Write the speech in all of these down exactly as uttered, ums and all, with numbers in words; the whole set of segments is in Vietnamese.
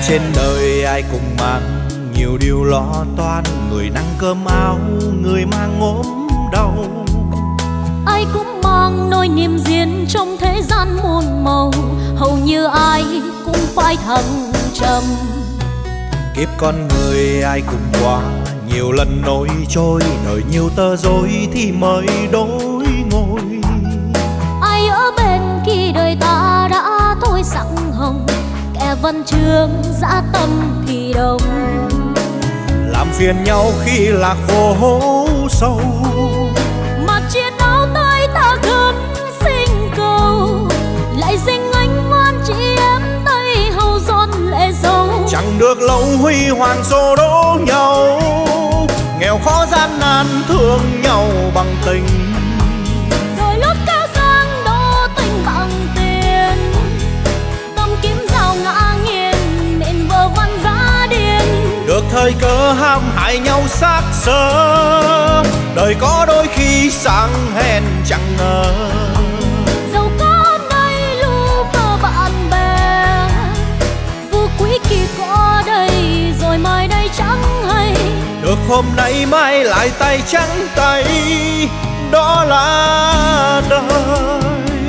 Trên đời ai cũng mang nhiều điều lo toan, người nắng cơm áo, người mang ốm đau. Ai cũng mang nỗi niềm riêng trong thế gian muôn màu, hầu như ai cũng phải thăng trầm. Kiếp con người ai cũng qua nhiều lần nổi trôi, đời nhiều tơ rối thì mới đổi ngôi. Ai ở bên khi đời ta đã thôi sắc hồng, kẻ văn chương dã tâm thì đồng. Làm phiền nhau khi lạc vô hố sâu, mà chia đau tay ta khấn xin cầu, lại dinh anh ngoan chị em tay hầu giòn lệ dâu. Chẳng được lâu huy hoàng xô đổ nhau, nghèo khó gian nan thương nhau bằng tình. Rồi lúc cao sang đổ tình bằng tiền, tâm kiếm rào ngã nghiền nên vơ văn giá điên. Được thời cơ hãm hại nhau xác sơ, đời có đôi khi sáng hèn chẳng ngờ. Dẫu có hôm nay lu mờ bạn bè, phú quý kỳ có đây rồi mai đây chẳng hay. Được hôm nay mai lại tay trắng tay, đó là đời.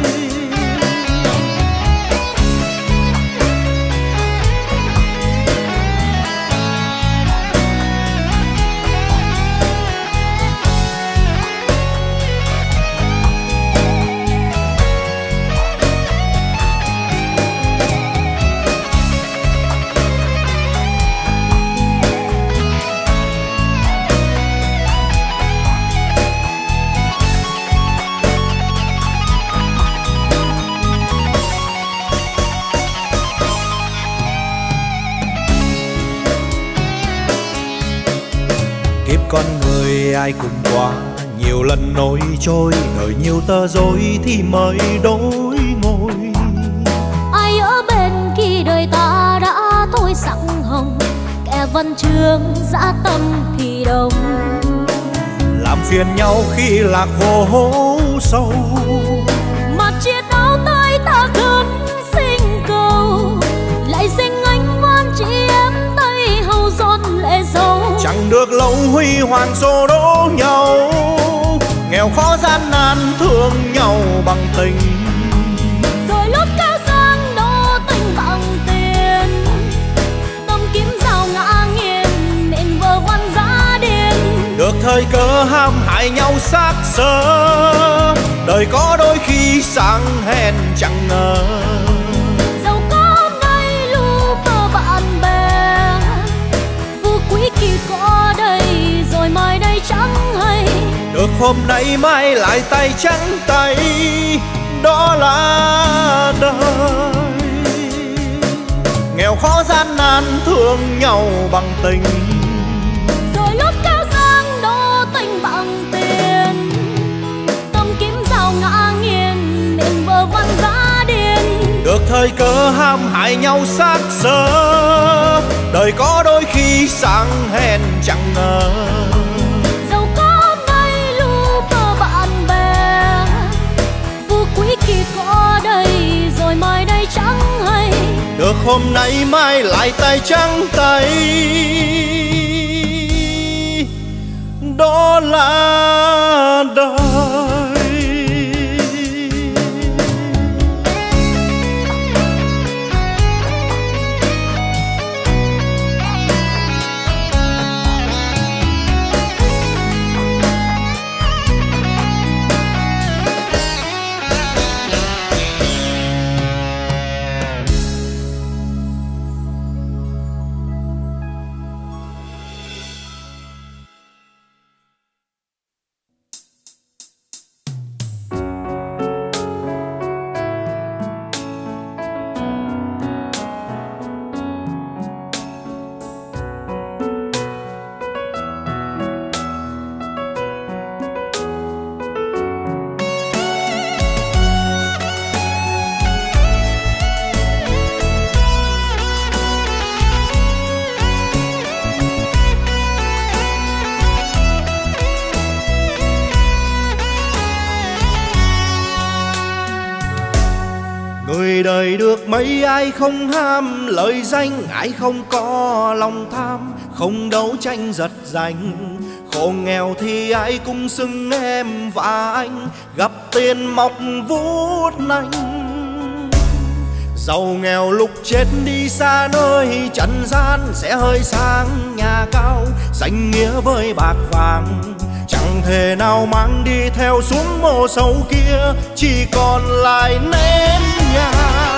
Con người ai cũng qua nhiều lần nổi trôi, đời nhiều tơ rối thì mới đổi ngôi. Ai ở bên khi đời ta đã thôi sắc hồng, kẻ văn chương dã tâm thì đồng. Làm phiền nhau khi lạc vô hố sâu, mà chia đau tay ta khấn xin cầu, lại dinh anh ngoan chị em tay hầu giòn lệ dâu. Chẳng được lâu huy hoàng xô đổ nhau, nghèo khó gian nan thương nhau bằng tình. Rồi lúc cao sang đổ tình bằng tiền, tâm kiếm rào ngã nghiền nên vơ văn giá điên. Được thời cơ hãm hại nhau xác sơ, đời có đôi khi sáng hèn chẳng ngờ. Dẫu có hôm nay lu mờ bạn bè, phú quý kỳ có đây rồi mai đây chẳng hay. Được hôm nay mai lại tay trắng tay, đó là đời. Nghèo khó gian nan thương nhau bằng tình. Rồi lúc cao sang đổ tình bằng tiền, tâm kiếm rào ngã nghiền nên vơ văn giá điên. Được thời cơ hãm hại nhau xác sơ, đời có đôi khi sáng hèn chẳng ngờ. Dẫu có hôm nay lu mờ bạn bè, phú quý kỳ có đây rồi mai đây chẳng hay. Được hôm nay mai lại tay trắng tay, đó là đời. Người đời được mấy ai không ham lợi danh, ai không có lòng tham, không đấu tranh giật giành. Khổ nghèo thì ai cũng xưng em và anh, gặp tiền mọc vút nanh. Giàu nghèo lúc chết đi xa nơi trần gian, sẽ hơi sang nhà cao, danh nghĩa với bạc vàng. Chẳng thể nào mang đi theo xuống mồ sâu kia, chỉ còn lại nếp nhà.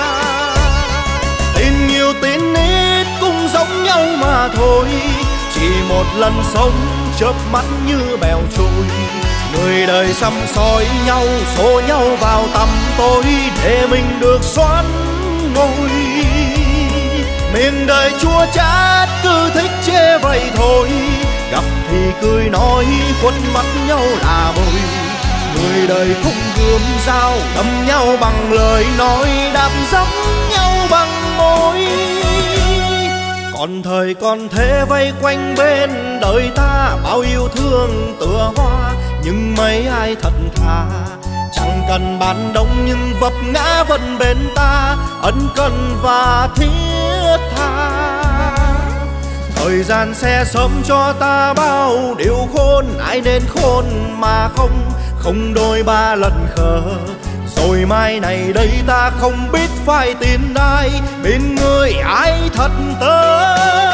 Tin nhiều tin ít cũng giống nhau mà thôi, chỉ một lần sống chớp mắt như bèo trôi. Người đời săm soi nhau, xô nhau vào tăm tối, để mình được xoắn ngôi. Miệng đời chua chát cứ thích chê vậy thôi, gặp thì cười nói khuất mắt nhau là bồi. Người đời không gươm dao, đâm nhau bằng lời nói, đạp dẫm nhau bằng môi. Còn thời còn thế vây quanh bên đời ta, bao yêu thương tựa hoa, nhưng mấy ai thật thà. Chẳng cần bàn đông nhưng vấp ngã vẫn bên ta, ân cần và thiết tha. Thời gian sẽ sớm cho ta bao điều khôn, ai nên khôn mà không, không đôi ba lần khờ. Rồi mai này đây ta không biết phải tin ai, bên người ai thật tớ.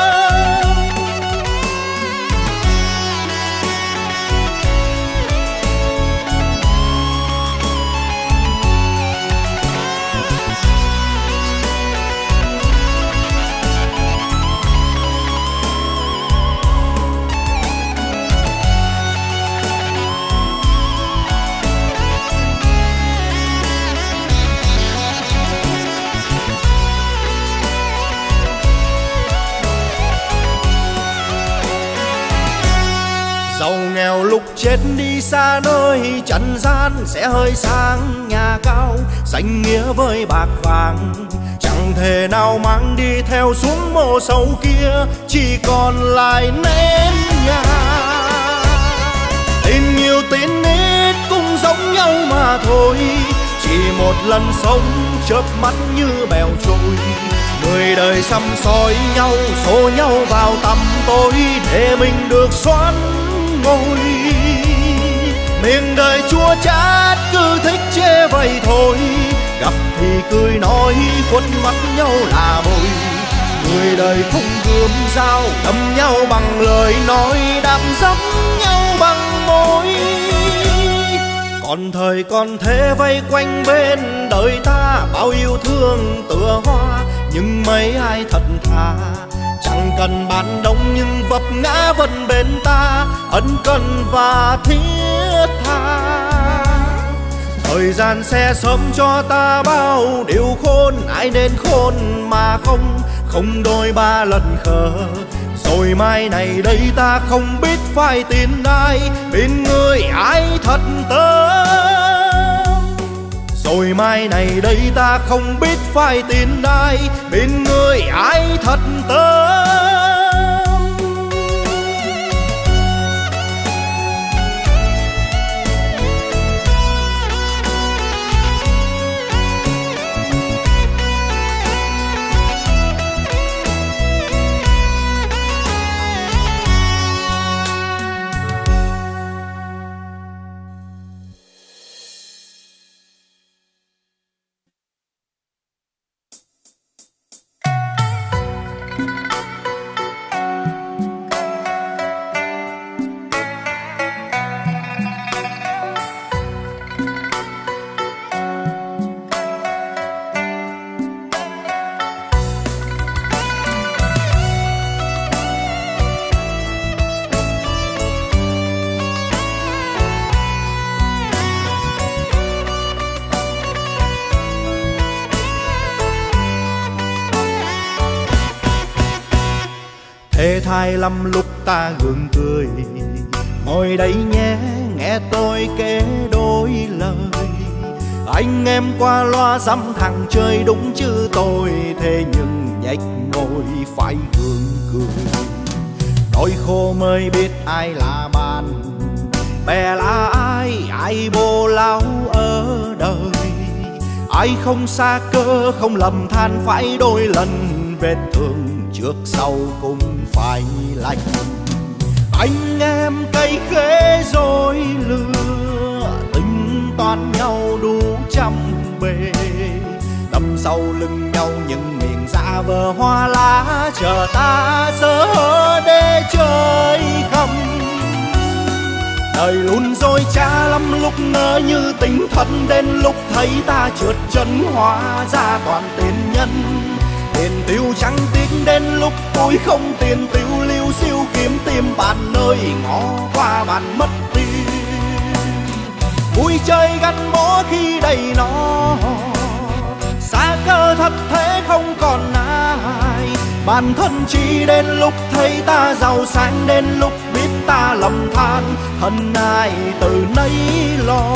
Giàu nghèo lúc chết đi xa nơi trần gian, sẽ hơi sang nhà cao, danh nghĩa với bạc vàng. Chẳng thể nào mang đi theo xuống mồ sâu kia, chỉ còn lại nếp nhà. Tin nhiều tin ít cũng giống nhau mà thôi, chỉ một lần sống chớp mắt như bèo trôi. Người đời săm soi nhau, xô nhau vào tăm tối, để mình được xoắn ngôi. Miệng đời chua chát cứ thích chê vậy thôi, gặp thì cười nói khuất mắt nhau là bồi. Người đời không gươm dao, đâm nhau bằng lời nói, đạp dẫm nhau bằng môi. Còn thời còn thế vây quanh bên đời ta, bao yêu thương tựa hoa, nhưng mấy ai thật thà. Chẳng cần bàn đông nhưng vấp ngã vẫn bên ta, ân cần và thiết tha. Thời gian sẽ sớm cho ta bao điều khôn, ai nên khôn mà không, không đôi ba lần khờ. Rồi mai này đây ta không biết phải tin ai, bên người ai thật tớ. Rồi mai này đây ta không biết phải tin ai, bên người ai thật tớ. Thê thai lắm lúc ta gượng cười, ngồi đây nhé nghe tôi kể đôi lời. Anh em qua loa dăm thằng chơi đúng chứ tôi, thế nhưng nhếch môi phải gượng cười. Đôi khô mới biết ai là bạn, bè là ai, ai bồ lão ở đời. Ai không xa cơ không lầm than phải đôi lần, vết thương trước sau cũng phải lành. Anh em cây khế dối lừa, tính toán nhau đủ trăm bề, đâm sau lưng nhau những miệng dạ vờ hoa lá, chờ ta sơ hở để chơi khăm. Đời luôn dối trá lắm lúc ngỡ như tình thân, đến lúc thấy ta trượt chân hóa ra toàn tiền nhân. Tiền tiêu chẳng tiếc đến lúc tôi không tiền tiêu, liêu siêu kiếm tìm bạn nơi ngõ qua bạn mất tiền. Vui chơi gắn bó khi đầy nó, xa cơ thật thế không còn ai. Bản thân chỉ đến lúc thấy ta giàu sang, đến lúc biết ta lầm than, thân ai từ nấy lo.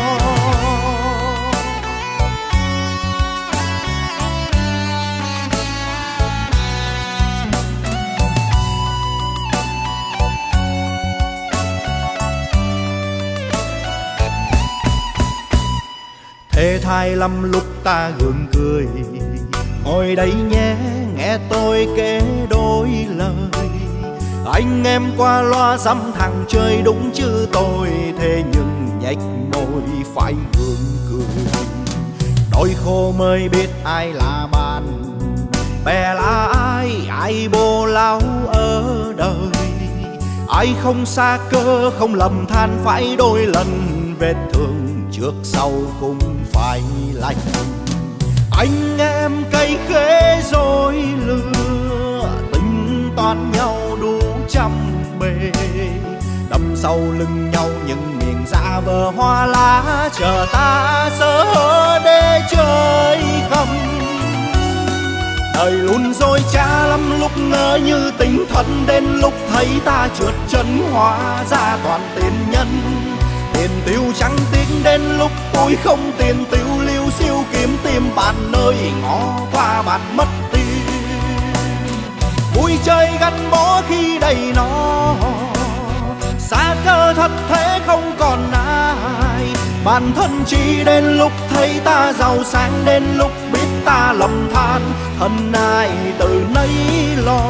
Thề thai lắm lúc ta gượng cười, ngồi đây nhé nghe tôi kể đôi lời. Anh em qua loa dăm thằng chơi đúng chứ tôi, thế nhưng nhếch môi phải gượng cười. Đôi khô mới biết ai là bạn bè, là ai ai bồ lão ở đời. Ai không xa cơ không lầm than phải đôi lần, vết thương trước sau cũng phải lành. Anh em cây khế dối lừa, tính toán nhau đủ trăm bề, đâm sau lưng nhau những miệng dạ vờ hoa lá, chờ ta sơ hở để chơi khăm. Đời luôn dối trá lắm lúc ngỡ như tình thân, đến lúc thấy ta trượt chân hóa ra toàn tiền nhân. Tiền tiêu chẳng tiếc đến lúc tôi không tiền tiêu, liêu siêu kiếm tìm bạn nơi ngõ qua bạn mất tiền. Vui chơi gắn bó khi đầy nó, xa cơ thật thế không còn ai. Bản thân chỉ đến lúc thấy ta giàu sang, đến lúc biết ta lầm than, thân ai từ nấy lo.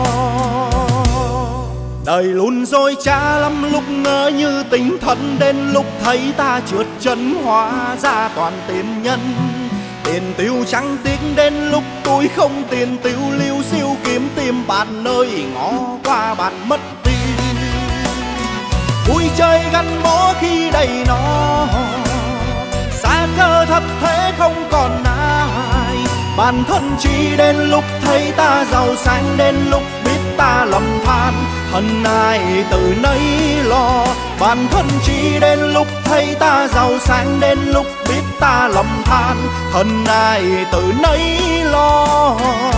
Đời luôn dối trá lắm lúc ngỡ như tình thân, đến lúc thấy ta trượt chân hóa ra toàn tiền nhân. Tiền tiêu chẳng tiếc đến lúc tôi không tiền tiêu, liêu siêu kiếm tìm bạn nơi ngõ qua bạn mất tiền. Vui chơi gắn bó khi đầy nó, xa cơ thật thế không còn ai. Bản thân chỉ đến lúc thấy ta giàu sang, đến lúc biết ta lầm than, thân ai từ nấy lo. Bản thân chỉ đến lúc thấy ta giàu sang, đến lúc biết ta lầm than, thân ai từ nấy lo.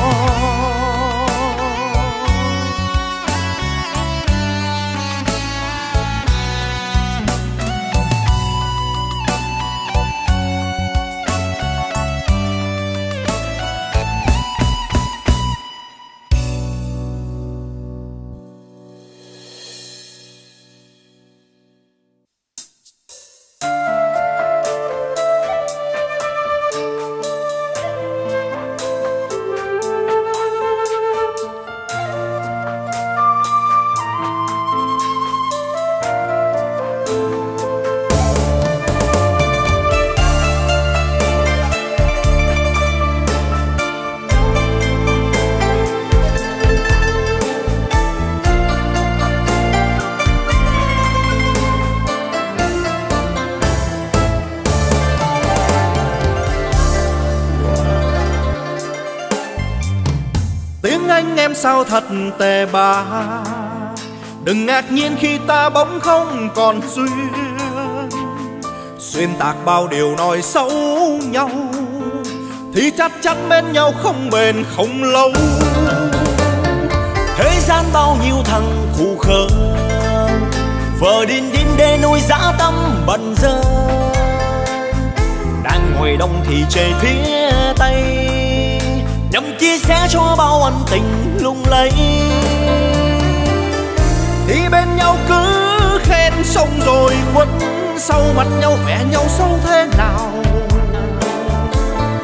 Anh em sao thật tệ bạc, đừng ngạc nhiên khi ta bỗng không còn duyên. Xuyên tạc bao điều nói xấu nhau, thì chắc chắn bên nhau không bền không lâu. Thế gian bao nhiêu thằng khù khờ, vờ điên điên để nuôi dã tâm bận dơ. Đang ngồi đông thì trời phía tây, nhằm chia sẻ cho bao ân tình lung lay. Thì bên nhau cứ khen xong rồi quấn, sau mặt nhau vẽ nhau sâu thế nào.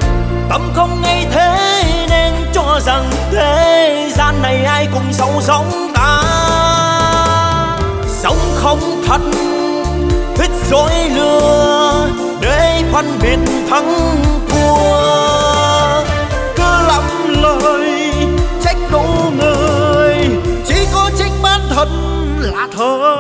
Tâm không ngay thế nên cho rằng thế gian này ai cũng xấu giống ta. Sống không thật, thích dối lừa để phân biệt thắng thua. Cứ lắm lời trách đố người, chỉ có chính bản thân là thơ.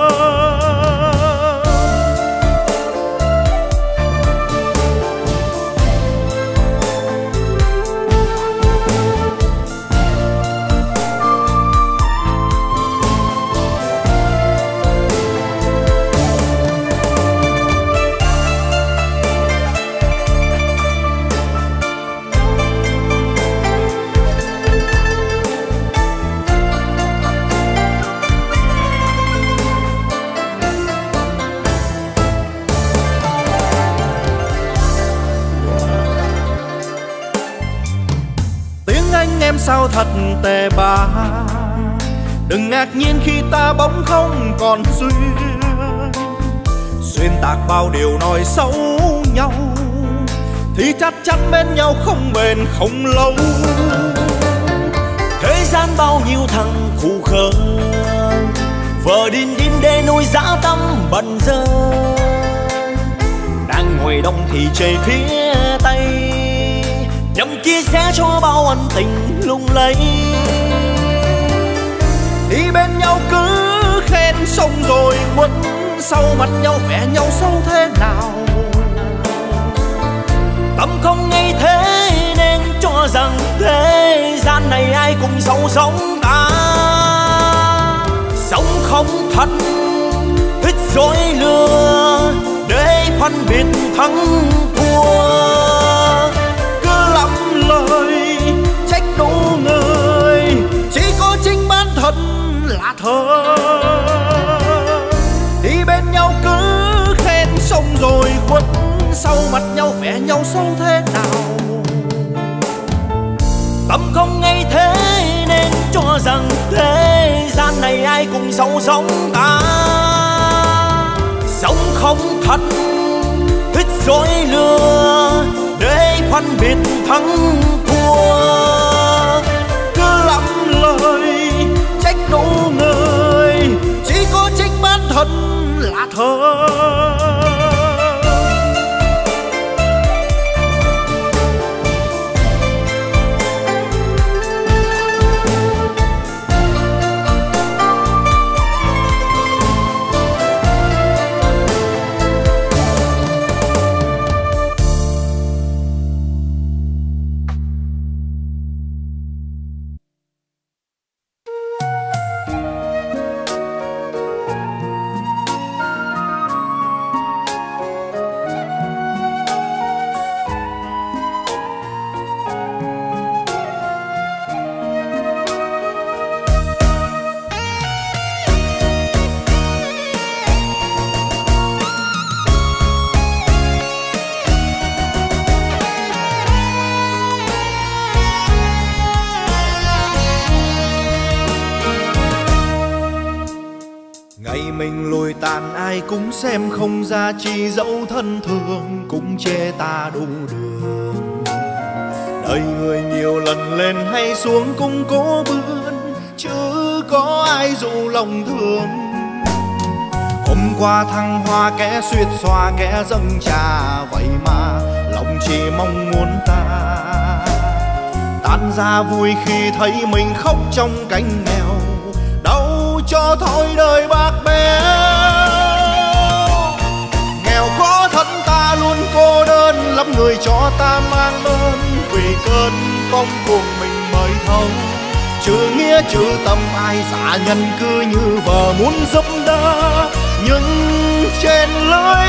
Em sao thật tệ bạc, đừng ngạc nhiên khi ta bỗng không còn duyên. Xuyên tạc bao điều nói xấu nhau, thì chắc chắn bên nhau không bền không lâu. Thế gian bao nhiêu thằng khù khờ, vờ đin đin để nuôi dã tâm bận dơ. Đang ngồi đông thì trời phía tây, nhằm chia sẻ cho bao ân tình lung lay. Đi bên nhau cứ khen xong rồi quấn, sau mặt nhau vẽ nhau sâu thế nào. Tâm không ngay thế nên cho rằng thế gian này ai cũng xấu giống ta. Sống không thật, thích dối lừa để phân biệt thắng thua. Lời trách đố người, chỉ có chính bản thân là thơ. Đi bên nhau cứ khen xong rồi khuất, sau mặt nhau vẽ nhau sâu thế nào. Tâm không ngay thế nên cho rằng thế gian này ai cũng xấu giống ta. Sống không thật, thích dối lừa để phân biệt thắng thua. Cứ lắm lời trách đố người, chỉ có chính bản thân là thơ. Ai cũng xem không ra chi, dẫu thân thương cũng chê ta đủ đường. Đời người nhiều lần lên hay xuống cũng cố bươn, chứ có ai dụ lòng thương. Hôm qua thăng hoa kẻ suyệt xoa kẻ dâng trà, vậy mà lòng chỉ mong muốn ta tan ra vui khi thấy mình khóc trong cánh nghèo. Đâu cho thôi đời bạc bẽo, nghèo khó thân ta luôn cô đơn lắm, người cho ta mang ơn vì cơn phong cuồng mình mới thấu. Chữ nghĩa chữ tâm ai giả nhân cứ như vờ muốn giúp đỡ, nhưng trên lưới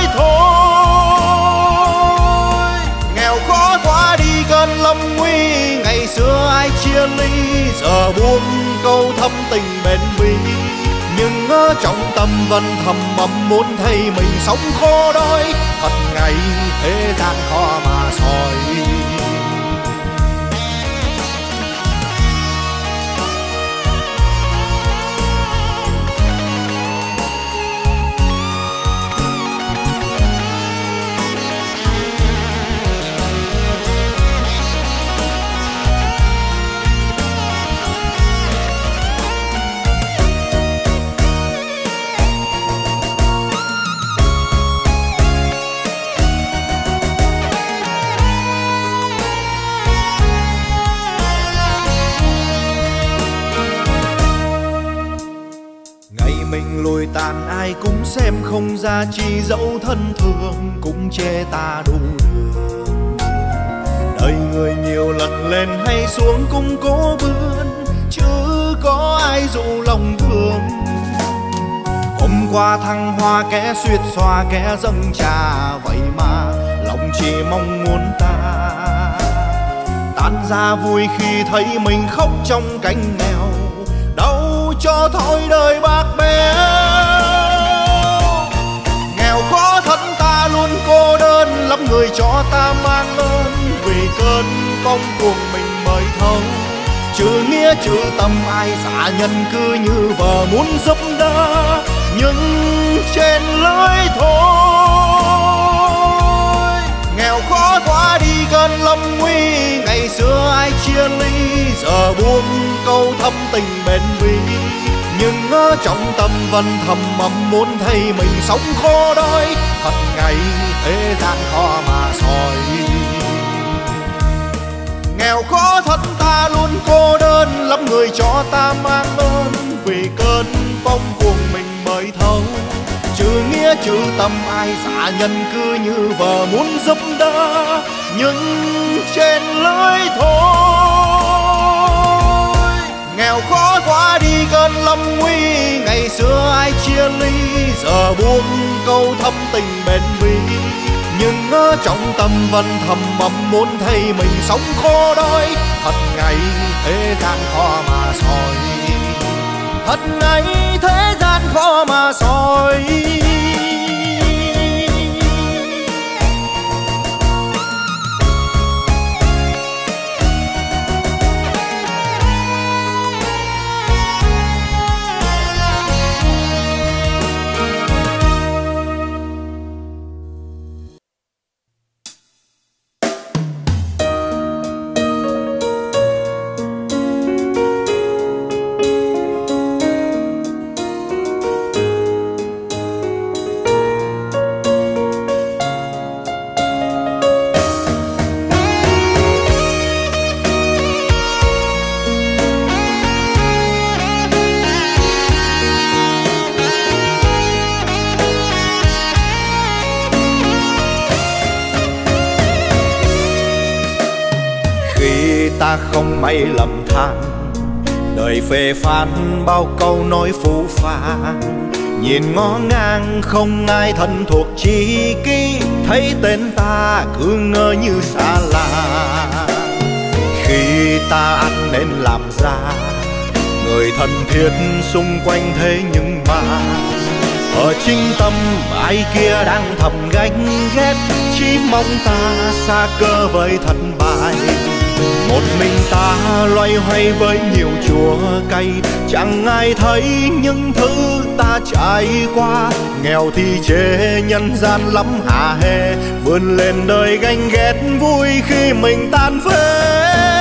thôi. Nghèo khó quá đi cơn lâm nguy, ngày xưa ai chia ly giờ buông câu thâm tình bền bỉ. Nhưng ở trong tâm vẫn thầm mong muốn thấy mình sống khô đôi, thật ngày thế gian khó mà soi. tàn ai cũng xem không ra, chi dẫu thân thương cũng chê ta đủ đường. Đời người nhiều lần lên hay xuống cũng cố vươn, chứ có ai dụ lòng thương. Hôm qua thăng hoa kẻ suyệt xoa kẻ dâng trà, vậy mà lòng chỉ mong muốn ta tan ra vui khi thấy mình khóc trong cánh nghèo. Đâu cho thôi đời bạc bẽo, nghèo khó thân ta luôn cô đơn lắm, người cho ta mang ơn vì cơn phong cuồng mình mới thấu. Chữ nghĩa chữ tâm ai giả nhân cứ như vợ muốn giúp đỡ, nhưng trên lưới thôi. Nghèo khó qua đi cơn lâm nguy, ngày xưa ai chia ly giờ buông câu thâm tình bền bỉ. Nhưng ở trong tâm vẫn thầm mong muốn thấy mình sống khô đôi, thật ngày thế gian khó mà soi. Nghèo khó thân ta luôn cô đơn lắm, người cho ta mang ơn vì cơn phong cuồng mình mới thấu. Chữ nghĩa chữ tâm ai giả nhân cứ như vợ muốn giúp đỡ, nhưng trên lưới thôi. Nghèo khó qua đi cơn lâm nguy, ngày xưa ai chia ly giờ buông câu thâm tình bền bỉ. Nhưng ở trong tâm vẫn thầm mong muốn thấy mình sống khô đôi, thật ngày thế gian khó mà soi. Thật ngày thế gian khó mà soi. Ta không may lầm than, đời phê phán bao câu nói phũ phàng. Nhìn ngó ngang không ai thân thuộc chi ký, thấy tên ta cứ ngỡ như xa lạ. Khi ta ăn nên làm ra, người thân thiết xung quanh thế nhưng mà ở chính tâm ai kia đang thầm ganh ghét, chỉ mong ta xa cơ với thất bại. Một mình ta loay hoay với nhiều chua cay, chẳng ai thấy những thứ ta trải qua. Nghèo thì chê nhân gian lắm hả hê, vươn lên đời ganh ghét vui khi mình tan phế.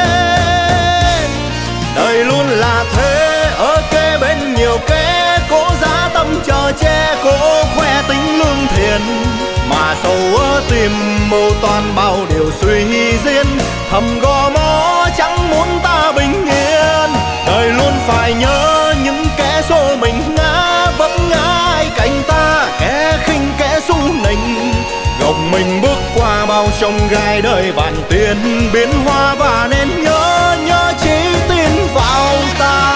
Đời luôn là thế, ở kế bên nhiều kẻ cố giá tâm chờ che, cố khoe tính lương thiện mà sâu ở tim mưu toan bao điều suy diễn. Thầm gò mó chẳng muốn ta bình yên, đời luôn phải nhớ những kẻ xô mình ngã vấp ngã ai cạnh ta, kẻ khinh kẻ xu nịnh. Gồng mình bước qua bao chông gai đời vạn tiền biến hóa, và nên nhớ nhớ chỉ tin vào ta.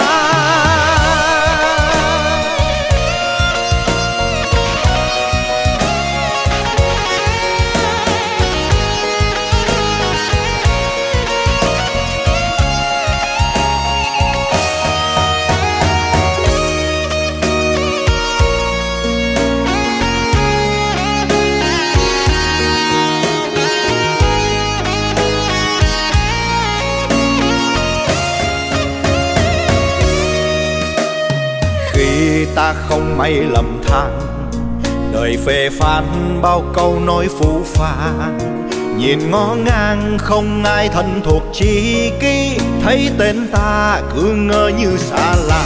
Ta không may lầm than, đời phê phán bao câu nói phũ phàng. Nhìn ngó ngang không ai thân thuộc chi ký, thấy tên ta cứ ngỡ như xa lạ.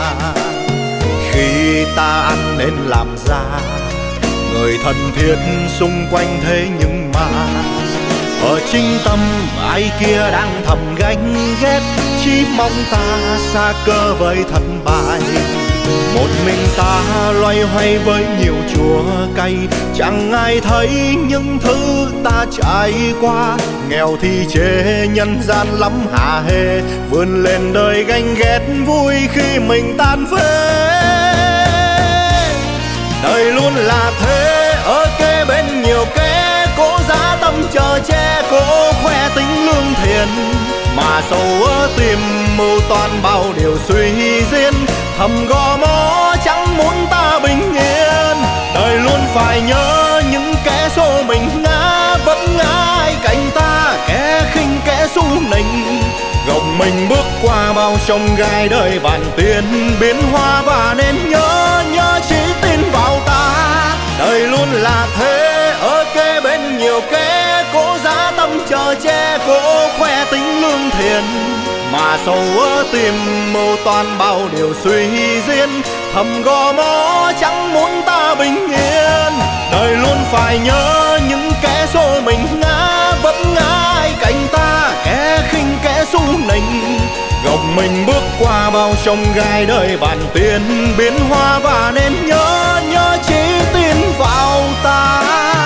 Khi ta ăn nên làm ra, người thân thiết xung quanh thế nhưng mà ở chính tâm ai kia đang thầm ganh ghét, chỉ mong ta xa cơ với thất bại. Một mình ta loay hoay với nhiều chua cay, chẳng ai thấy những thứ ta trải qua. Nghèo thì chê nhân gian lắm hả hê, vươn lên đời ganh ghét vui khi mình tan phế. Đời luôn là thế, ở kế bên nhiều kẻ cố giá tâm chờ che, cố khoe tính lương thiện mà sâu ở tim mưu toan bao điều suy diễn. Thầm gò mó chẳng muốn ta bình yên, đời luôn phải nhớ những kẻ xô mình ngã, vẫn ngại cạnh ta kẻ khinh kẻ xu nịnh. Gồng mình bước qua bao sông gai đời vạn tiền biến hóa, và nên nhớ nhớ chỉ tin vào ta. Đời luôn là thế, ở kế bên nhiều kẻ cố giá tâm chờ che, cố khoe tính lương thiện mà sâu ở tim mưu toan bao điều suy diễn. Thầm gò mó chẳng muốn ta bình yên, đời luôn phải nhớ những kẻ xô mình ngã, vẫn ngại cạnh ta kẻ khinh kẻ xu nịnh. Gồng mình bước qua bao sông gai đời vạn tiền biến hóa, và nên nhớ nhớ chỉ tin vào ta.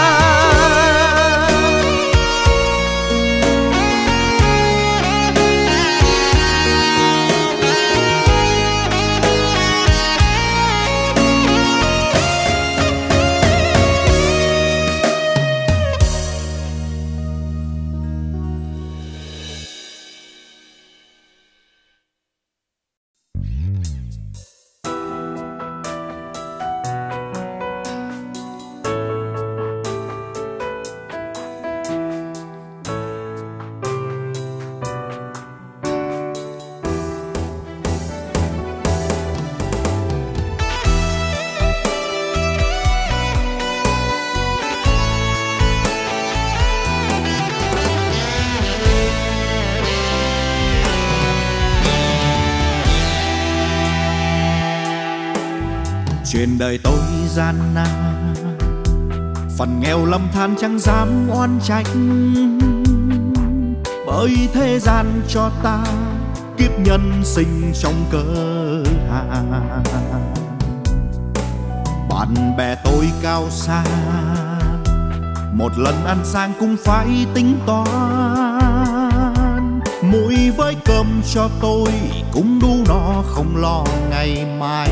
Trên đời tôi gian nan, phần nghèo lầm than chẳng dám oan trách, bởi thế gian cho ta kiếp nhân sinh trong cơ hạn. Bạn bè tôi cao xa, một lần ăn sang cũng phải tính toán. Muối với cơm cho tôi cũng đủ no không lo ngày mai.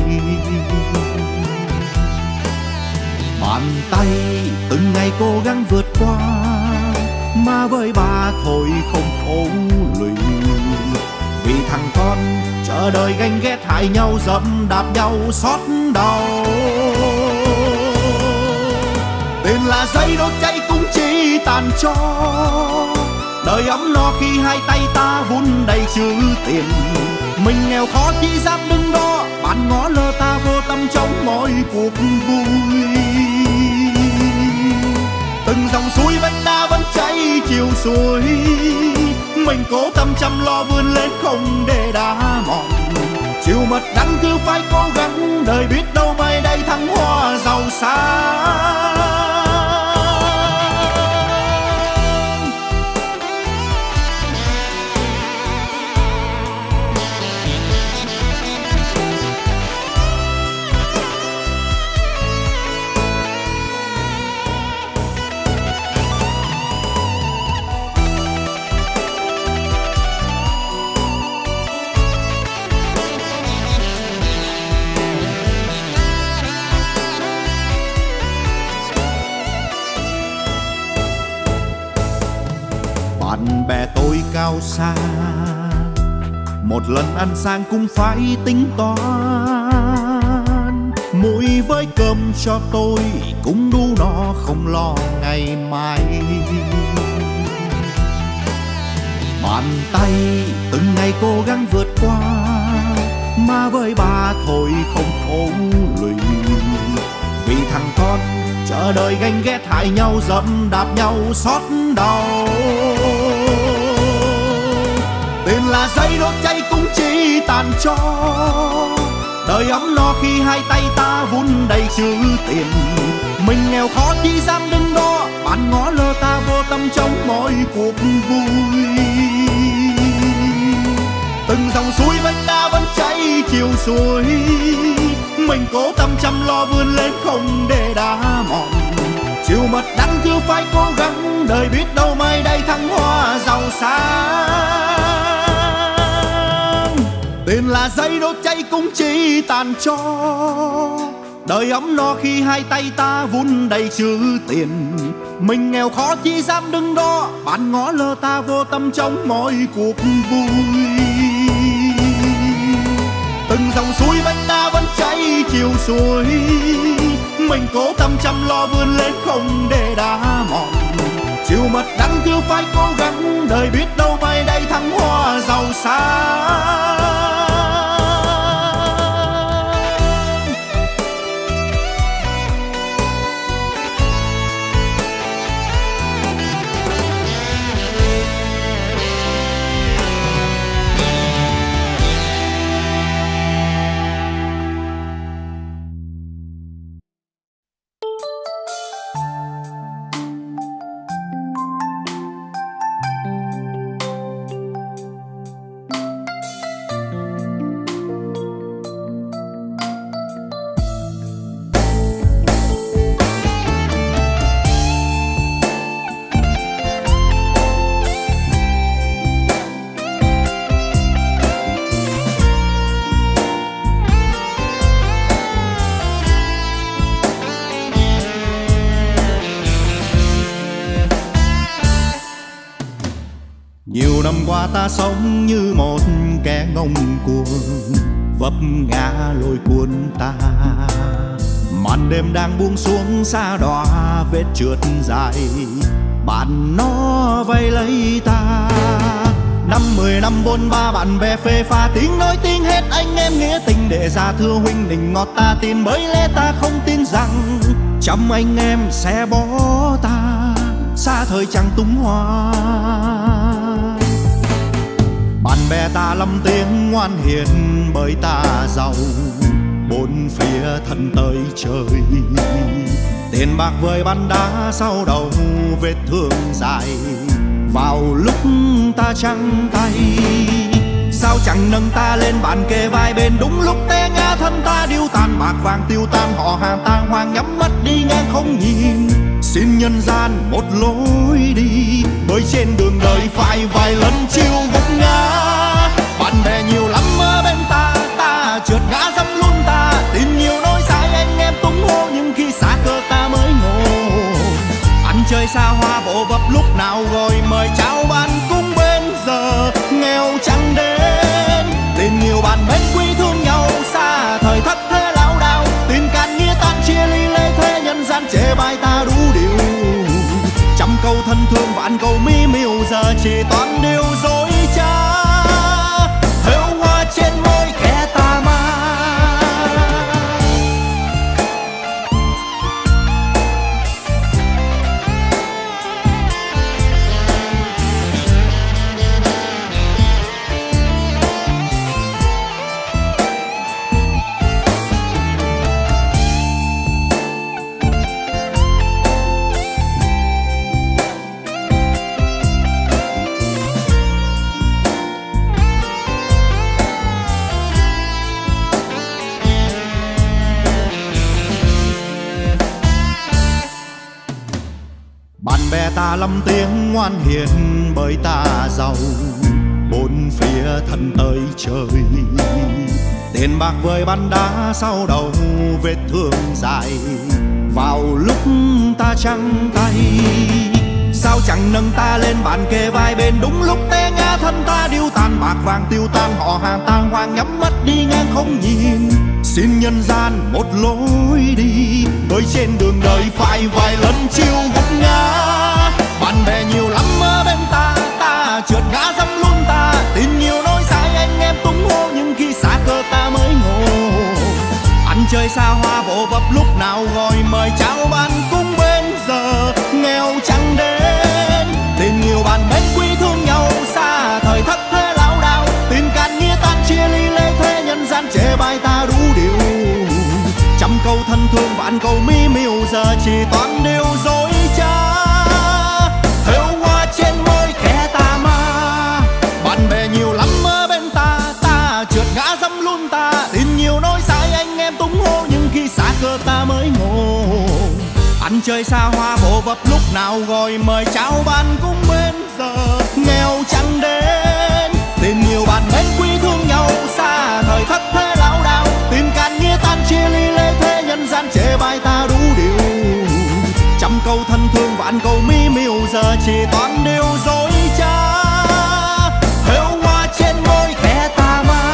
Bàn tay từng ngày cố gắng vượt qua, mà với bà thôi không khổ lụy. Vì thằng con chờ đời ganh ghét hại nhau, dẫm đạp nhau xót đau. Tiền là giấy đốt cháy cũng chỉ tàn cho, đời ấm no khi hai tay ta vun đầy chữ tiền. Mình nghèo khó chỉ dám đứng đó, bạn ngó lơ ta vô tâm trong mọi cuộc vui. Từng dòng suối vẫn đá vẫn chảy chiều suối, mình cố tâm chăm lo vươn lên không để đá mòn. Chịu mật đắng cứ phải cố gắng, đời biết đâu mai đây thăng hoa giàu sang. Bạn bè tôi cao xa, một lần ăn sang cũng phải tính toán. Muối với cơm cho tôi cũng đủ no không lo ngày mai. Bàn tay từng ngày cố gắng vượt qua, mà với bà thôi không khổ lụy. Vì thằng con chờ đời ganh ghét hại nhau, dẫm đạp nhau xót đau. Tiền là giấy đốt cháy cũng chỉ tàn cho, đời ấm no khi hai tay ta vun đầy chữ tiền. Mình nghèo khó chỉ dám đứng đó, bạn ngó lơ ta vô tâm trong mọi cuộc vui. Từng dòng suối vẫn đá vẫn chảy chiều suối, Mình cố tâm chăm lo vươn lên không để đá mòn. Chịu mật đắng cứ phải cố gắng, đời biết đâu mai đây thăng hoa giàu sang. Tiền là giấy đốt cháy cũng chỉ tàn cho đời ấm no khi hai tay ta vun đầy chữ tiền. Mình nghèo khó chỉ dám đứng đó, bạn ngó lơ ta vô tâm trong mọi cuộc vui. Từng dòng suối vách ta vẫn chảy chiều suối, mình cố tâm chăm lo vươn lên không để đá mòn. Chịu mật đắng cứ phải cố gắng, đời biết đâu mai đây thăng hoa giàu sang. Năm qua ta sống như một kẻ ngông cuồng, vấp ngã lôi cuốn ta. Màn đêm đang buông xuống xa đọa vết trượt dài, bạn nó vây lấy ta. Năm mười năm bôn ba bạn bè phê pha, tiếng nói tiếng hết anh em nghĩa tình để ra thưa huynh đình ngọt ta tin. Bởi lẽ ta không tin rằng trăm anh em sẽ bỏ ta xa thời chẳng tung hoa. Bạn bè ta lắm tiếng ngoan hiền bởi ta giàu, bốn phía thân tới trời. Tiền bạc vơi bắn đá sau đầu vết thương dài, vào lúc ta trắng tay. Sao chẳng nâng ta lên bàn kề vai bên, đúng lúc té ngã thân ta điêu tàn. Bạc vàng tiêu tan họ hàng tang hoang, nhắm mắt đi ngang không nhìn. Xin nhân gian một lối đi, bởi trên đường đời phải vài lần chịu gục ngã. Bạn bè nhiều lắm ở bên ta, ta trượt ngã dẫm luôn ta. Tin nhiều nói sai anh em tung hô, nhưng khi xa cơ ta mới ngộ. Ăn chơi xa hoa bộ vấp lúc nào gọi mời chào ban cung bên giờ nghèo chẳng đến. Tin nhiều bạn bên quý thương nhau, xa thời thất thế lão đao. Tin can nghĩa tan chia ly lê thế, nhân gian chê bai ta đủ điều. Trăm câu thân thương vạn câu mỹ miều, giờ chỉ toàn điều dối trá. Thêu hoa trên môi kẻ tà ma. Bè ta lắm tiếng ngoan hiền bởi ta giàu, bốn phía thân tới trời. Tiền bạc vơi bắn đá sau đầu vết thương dài, vào lúc ta trắng tay. Sao chẳng nâng ta lên bàn kề vai bên, đúng lúc té ngã thân ta điêu tàn. Bạc vàng tiêu tan họ hàng tang hoang, nhắm mắt đi ngang không nhìn. Xin nhân gian một lối đi, bởi trên đường đời phải vài lần chịu gục ngã. Bạn bè nhiều lắm ở bên ta, ta trượt ngã dẫm luôn ta. Tin nhiều nói sai anh em tung hô, nhưng khi xa cơ ta mới ngộ. Ăn chơi xa hoa bộ vấp lúc nào gọi mời chào ban cung bên giờ nghèo chẳng đến. Tin nhiều bạn bên quý thương nhau, xa thời thất thế lão đao. Tin can nghĩa tan chia ly lê thế, nhân gian chê bai ta đủ điều. Trăm câu thân thương vạn câu mỹ miều, giờ chỉ toàn điều dối trá. Thêu hoa trên môi kẻ tà ma. Bạn bè nhiều lắm ở bên ta, ta trượt ngã dẫm luôn ta. Tin nhiều nói sai anh em tung hô, xa cơ ta mới ngộ. Ăn chơi xa hoa bộ vấp lúc nào gọi mời chào ban cũng bên giờ. Nghèo chẳng đến tìm nhiều bạn bên quý thương nhau, xa thời thất thế lão đao. Tình cạn nghĩa tan chia ly lê thế nhân gian chê bai ta đủ điều. Trăm câu thân thương vạn câu mỹ miều giờ chỉ toàn điều dối trá. Thêu hoa trên môi kẻ ta ma.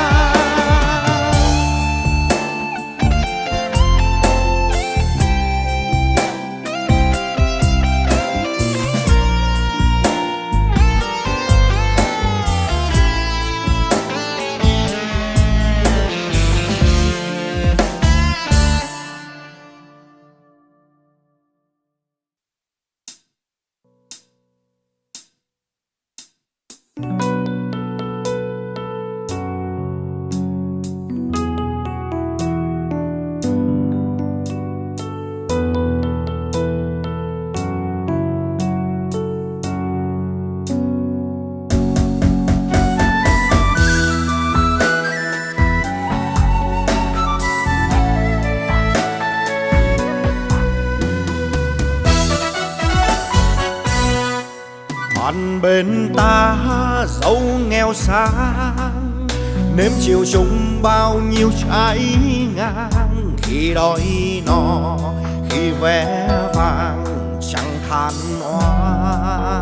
Bên ta dẫu nghèo sang, nếm chiều chung bao nhiêu trái ngang. Khi đói no, khi vé vàng chẳng than oan.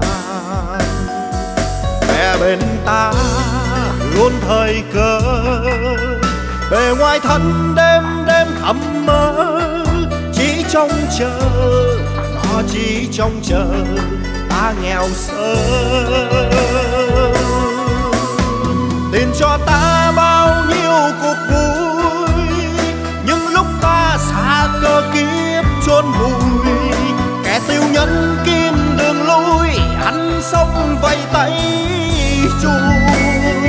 Mẹ bên ta luôn thời cơ, bề ngoài thân đêm đêm thầm mơ. Chỉ trông chờ, nó chỉ trông chờ ta nghèo sơ. Tiền cho ta bao nhiêu cuộc vui, nhưng lúc ta xa cơ kiếp chôn vùi. Kẻ tiêu nhân kim đường lui, ăn sống vây tay chui.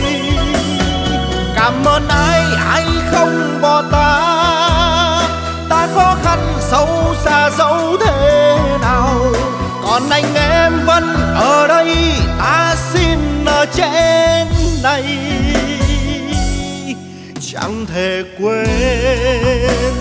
Cảm ơn ai ai không bỏ ta, ta khó khăn sâu xa dẫu thế nào. Còn anh em vẫn ở đây, ta xin ở trên này chẳng thể quên.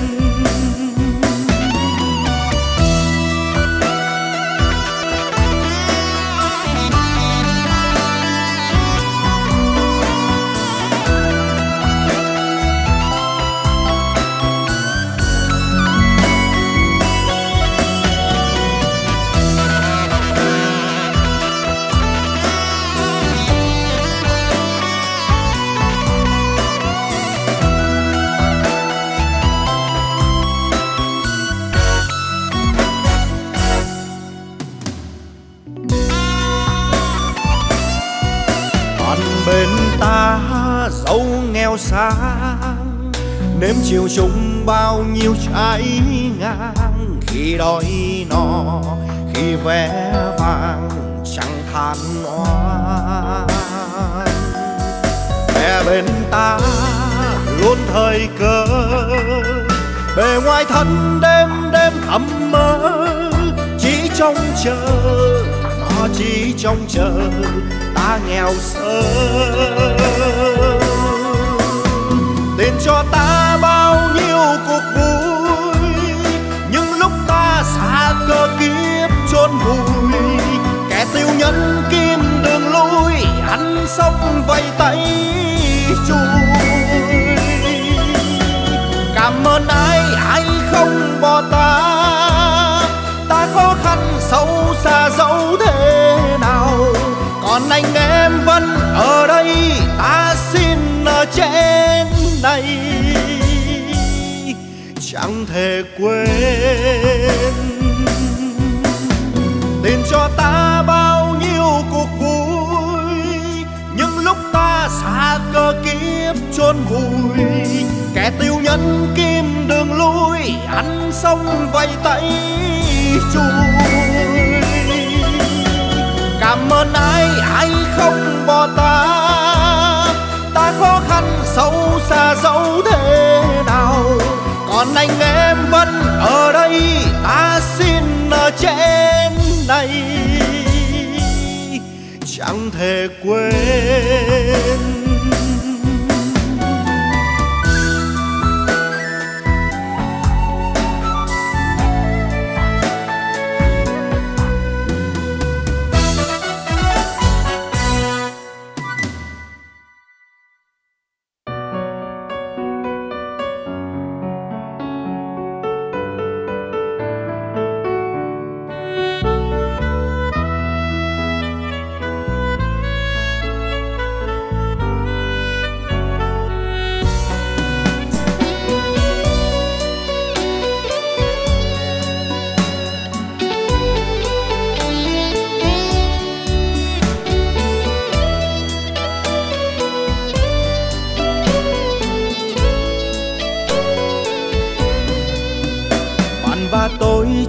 Bên ta dẫu nghèo sang, nếm chiều chung bao nhiêu trái ngang. Khi đói no, khi vé vàng chẳng than oan. Mẹ bên ta luôn thời cơ, bề ngoài thân đêm đêm thầm mơ. Chỉ trông chờ, nó chỉ trông chờ ta nghèo sơ. Tiền cho ta bao nhiêu cuộc vui, nhưng lúc ta xa cơ kiếp chôn vùi. Kẻ tiêu nhân kim đường lui, ăn sống vây tay chui. Cảm ơn ai ai không bỏ ta, ta khó khăn sâu xa dẫu thế nào. Còn anh em vẫn ở đây, ta xin ở trên này chẳng thể quên. Tiền cho ta bao nhiêu cuộc vui, nhưng lúc ta xa cơ kiếp chôn vùi. Kẻ tiêu nhân kim đường lui, ăn sống vây tay chui. Cảm ơn ai ai không bỏ ta, ta khó khăn sâu xa dẫu thế nào. Còn anh em vẫn ở đây, ta xin ở trên này chẳng thể quên.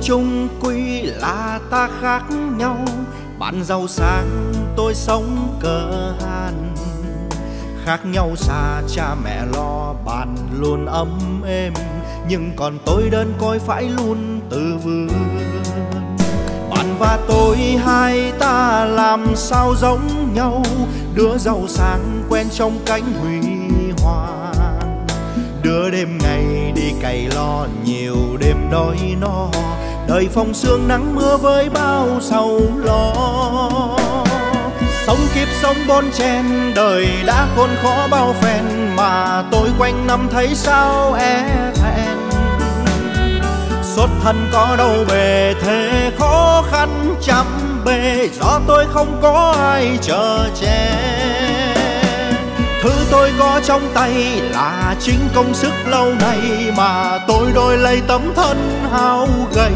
chung quy là ta khác nhau. Bạn giàu sang tôi sống cơ hàn, khác nhau xa cha mẹ lo bạn luôn ấm êm, nhưng còn tôi đơn côi phải luôn tự vươn. Bạn và tôi hai ta làm sao giống nhau, đứa giàu sang quen trong cánh huy hoàng, đứa đêm ngày đi cày lo nhiều đêm đói no, đời phong sương nắng mưa với bao sầu lo. Sống kiếp sống bon chen đời đã khốn khó bao phen, mà tôi quanh năm thấy sao e thẹn. Xuất thân có đâu bề thế khó khăn trăm bề, do tôi không có ai chở che. Thứ tôi có trong tay là chính công sức lâu nay, mà tôi đổi lấy tấm thân hao gầy.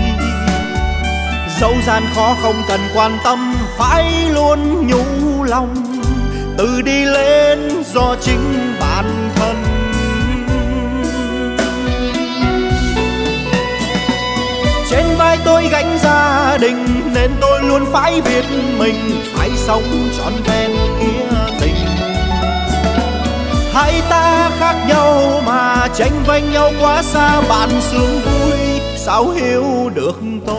Dẫu gian khó không cần quan tâm, phải luôn nhủ lòng, tự đi lên do chính bản thân. Trên vai tôi gánh gia đình, nên tôi luôn phải biết mình phải sống trọn vẹn nghĩa tình. Hai ta khác nhau mà tranh vênh nhau quá xa, bạn sướng vui sao hiểu được tôi.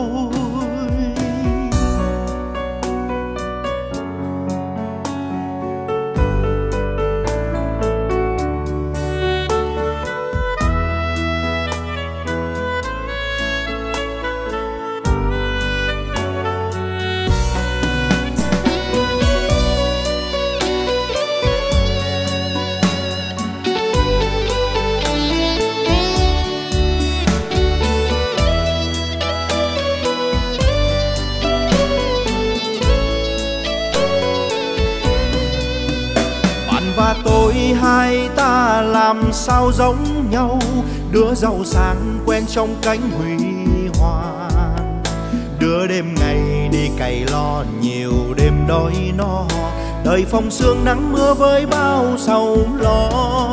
Và tôi hai ta làm sao giống nhau, đứa giàu sang quen trong cánh huy hoàng, đứa đêm ngày đi cày lo nhiều đêm đói no, đời phong sương nắng mưa với bao sầu lo.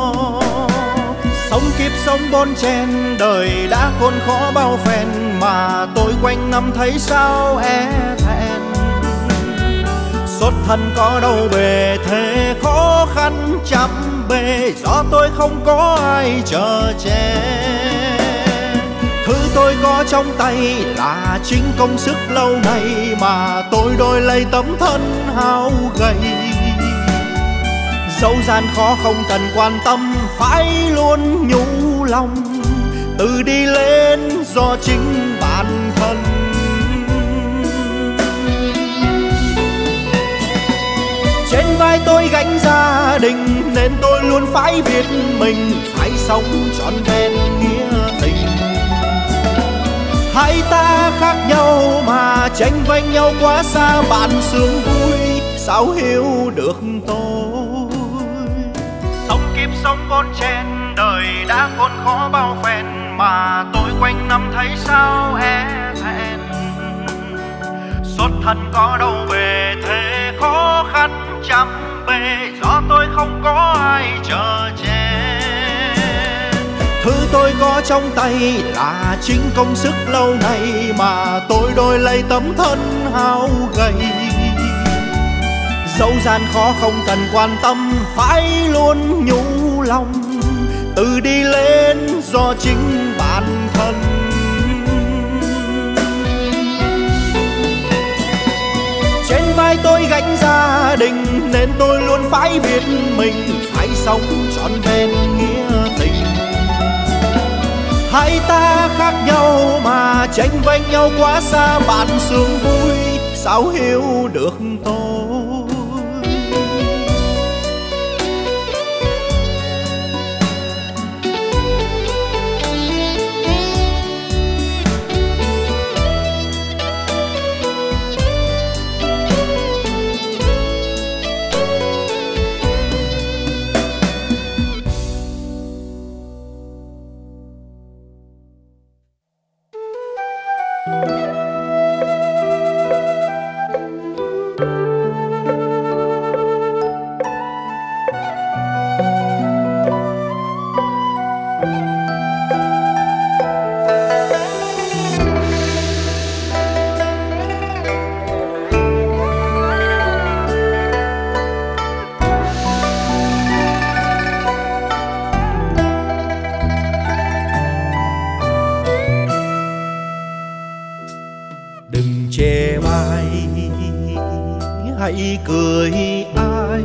Sống kiếp sống bon chen đời đã khốn khó bao phen, mà tôi quanh năm thấy sao e thẹn. Xuất thân có đâu bề thế khó khăn trăm bề, do tôi không có ai chở che. Thứ tôi có trong tay là chính công sức lâu nay, mà tôi đổi lấy tấm thân hao gầy. Dẫu gian khó không cần quan tâm, phải luôn nhủ lòng, tự đi lên do chính bản thân. Trên vai tôi gánh gia đình, nên tôi luôn phải biết mình phải sống trọn vẹn nghĩa tình. Hai ta khác nhau mà tranh vênh nhau quá xa, bạn sướng vui sao hiểu được tôi. Sống kiếp sống bon chen đời đã khốn khó bao phen, mà tôi quanh năm thấy sao e thẹn. Xuất thân có đâu bề thế khó khăn trăm bề, do tôi không có ai chở che. Thứ tôi có trong tay là chính công sức lâu nay, mà tôi đổi lấy tấm thân hao gầy. Dẫu gian khó không cần quan tâm, phải luôn nhủ lòng, tự đi lên do chính bản thân. Trên vai tôi gánh gia đình, nên tôi luôn phải biết mình phải sống trọn vẹn nghĩa tình. Hai ta khác nhau mà tranh vênh nhau quá xa, bạn sướng vui sao hiểu được tôi. hãy cười ai.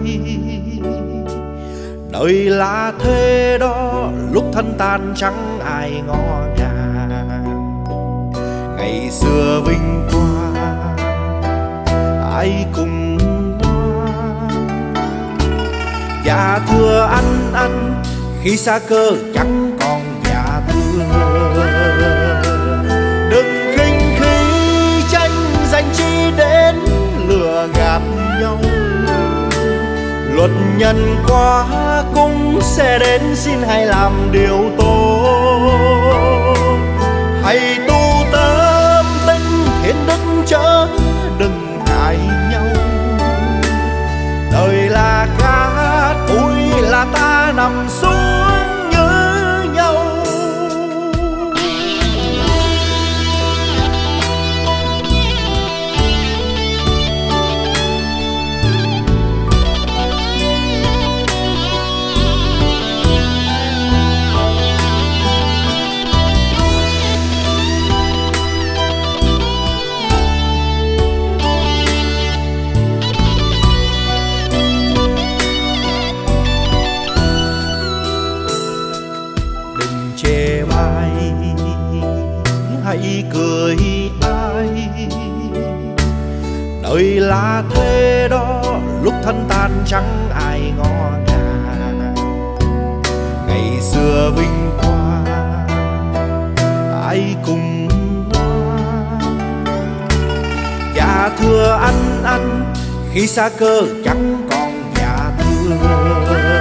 Đời là thế đó, lúc thân tan chẳng ai ngó ngàng. Ngày xưa vinh quang ai cùng ngoan, dạ thưa anh anh khi xa cơ chẳng còn dạ thưa. Đừng khinh khí tranh giành chi đến lừa gạt nhau. Luật nhân quá cũng sẽ đến, xin hãy làm điều tốt. Hãy tu tâm tinh thiên đức chớ đừng hại nhau. Đời là cát bụi là ta nằm xuống nhớ nhau. Hãy cười ai. Đời là thế đó, lúc thân tan chẳng ai ngó ngàng. Ngày xưa vinh quang ai cùng ngoan, dạ thưa anh anh khi xa cơ chẳng còn dạ thưa.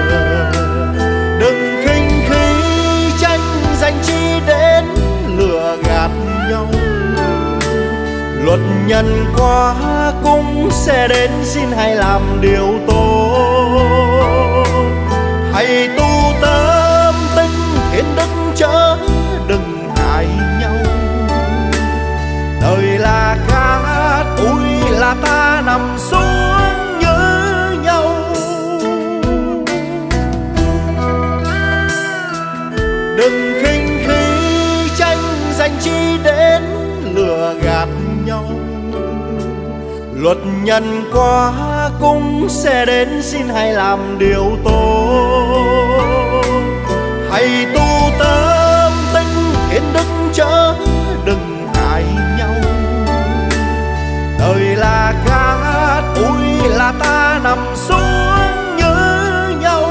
Đừng khinh khí tranh giành chi đến lừa gạt nhau. Luật nhân quá cũng sẽ đến, xin hãy làm điều tốt. Hãy tu tâm tinh thiên đức chớ đừng hại nhau. Đời là cát bụi là ta nằm xuống nhớ nhau. Đừng khinh khí tranh giành chi đến lừa gạt nhau. Luật nhân quá cũng sẽ đến, xin hãy làm điều tốt. Hãy tu tâm tinh thiên đức chớ đừng hại nhau. Đời là cát bụi là ta nằm xuống nhớ nhau.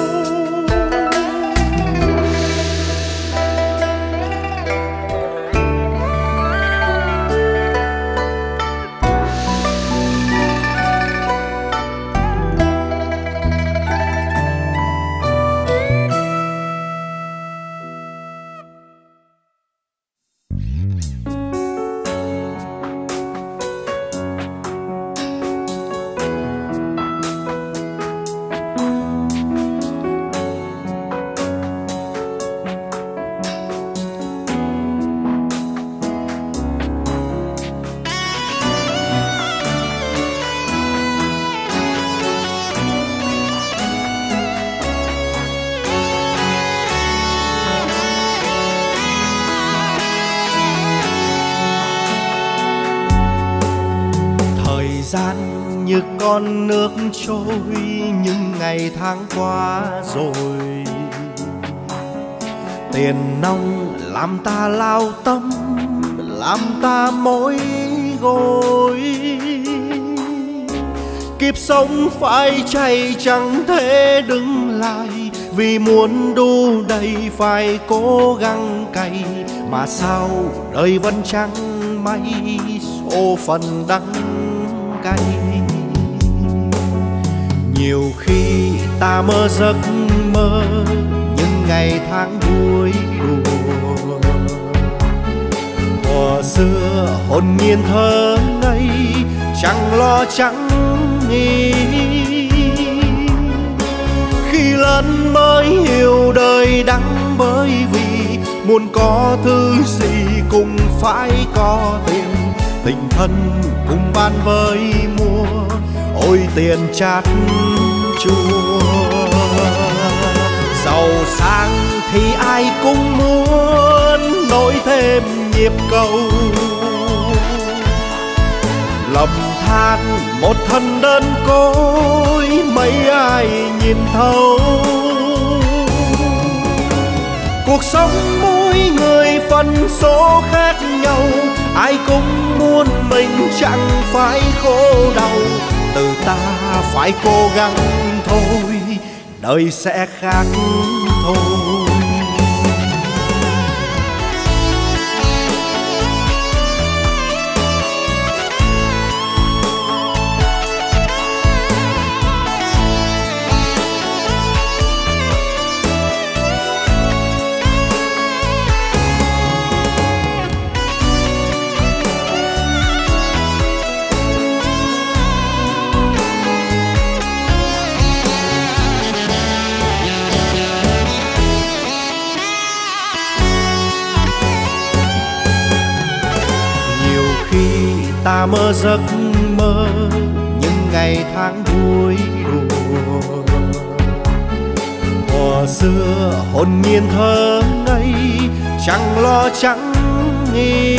Gian như con nước trôi, những ngày tháng qua rồi. Tiền nong làm ta lao tâm, làm ta mỏi gối. Kiếp sống phải chạy chẳng thể đừng lại, vì muốn đu đầy phải cố gắng cày. Mà sao đời vẫn chẳng may số phận đắng cay. Nhiều khi ta mơ giấc mơ những ngày tháng vui đùa. Thuở xưa hồn nhiên thơ ngây, chẳng lo chẳng nghĩ. Khi lớn mới hiểu đời đắng, bởi vì muốn có thứ gì cũng phải có tiền. Tình thân cùng ban với mua, ôi tiền chát chua. Giàu sang thì ai cũng muốn nối thêm nhịp cầu. Lầm than than một thân đơn côi, mấy ai nhìn thấu. Cuộc sống mỗi người phần số khác nhau, ai cũng muốn mình chẳng phải khổ đau. Từ ta phải cố gắng thôi, đời sẽ khác thôi. Ta mơ giấc mơ những ngày tháng vui đùa, thuở xưa hồn nhiên thơ ngây, chẳng lo chẳng nghĩ.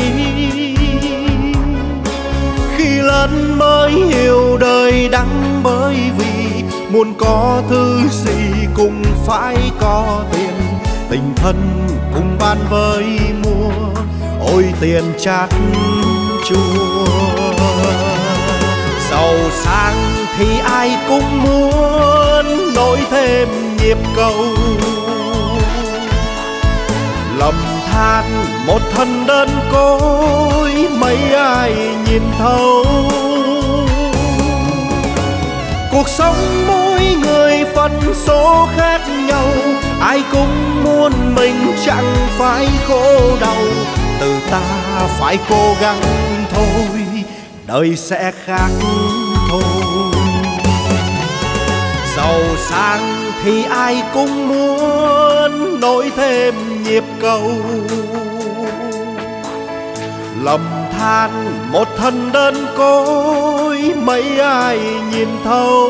Khi lớn mới hiểu đời đắng, bởi vì muốn có thứ gì cũng phải có tiền. Tình thân cùng ban với mua, ôi tiền chắc chua. Giàu sang thì ai cũng muốn nối thêm nhịp cầu, lầm than một thân đơn côi, mấy ai nhìn thấu. Cuộc sống mỗi người phần số khác nhau, ai cũng muốn mình chẳng phải khổ đau. Từ ta phải cố gắng thôi, đời sẽ khác thôi. Giàu sang thì ai cũng muốn nối thêm nhịp cầu, lầm than một thân đơn côi, mấy ai nhìn thấu.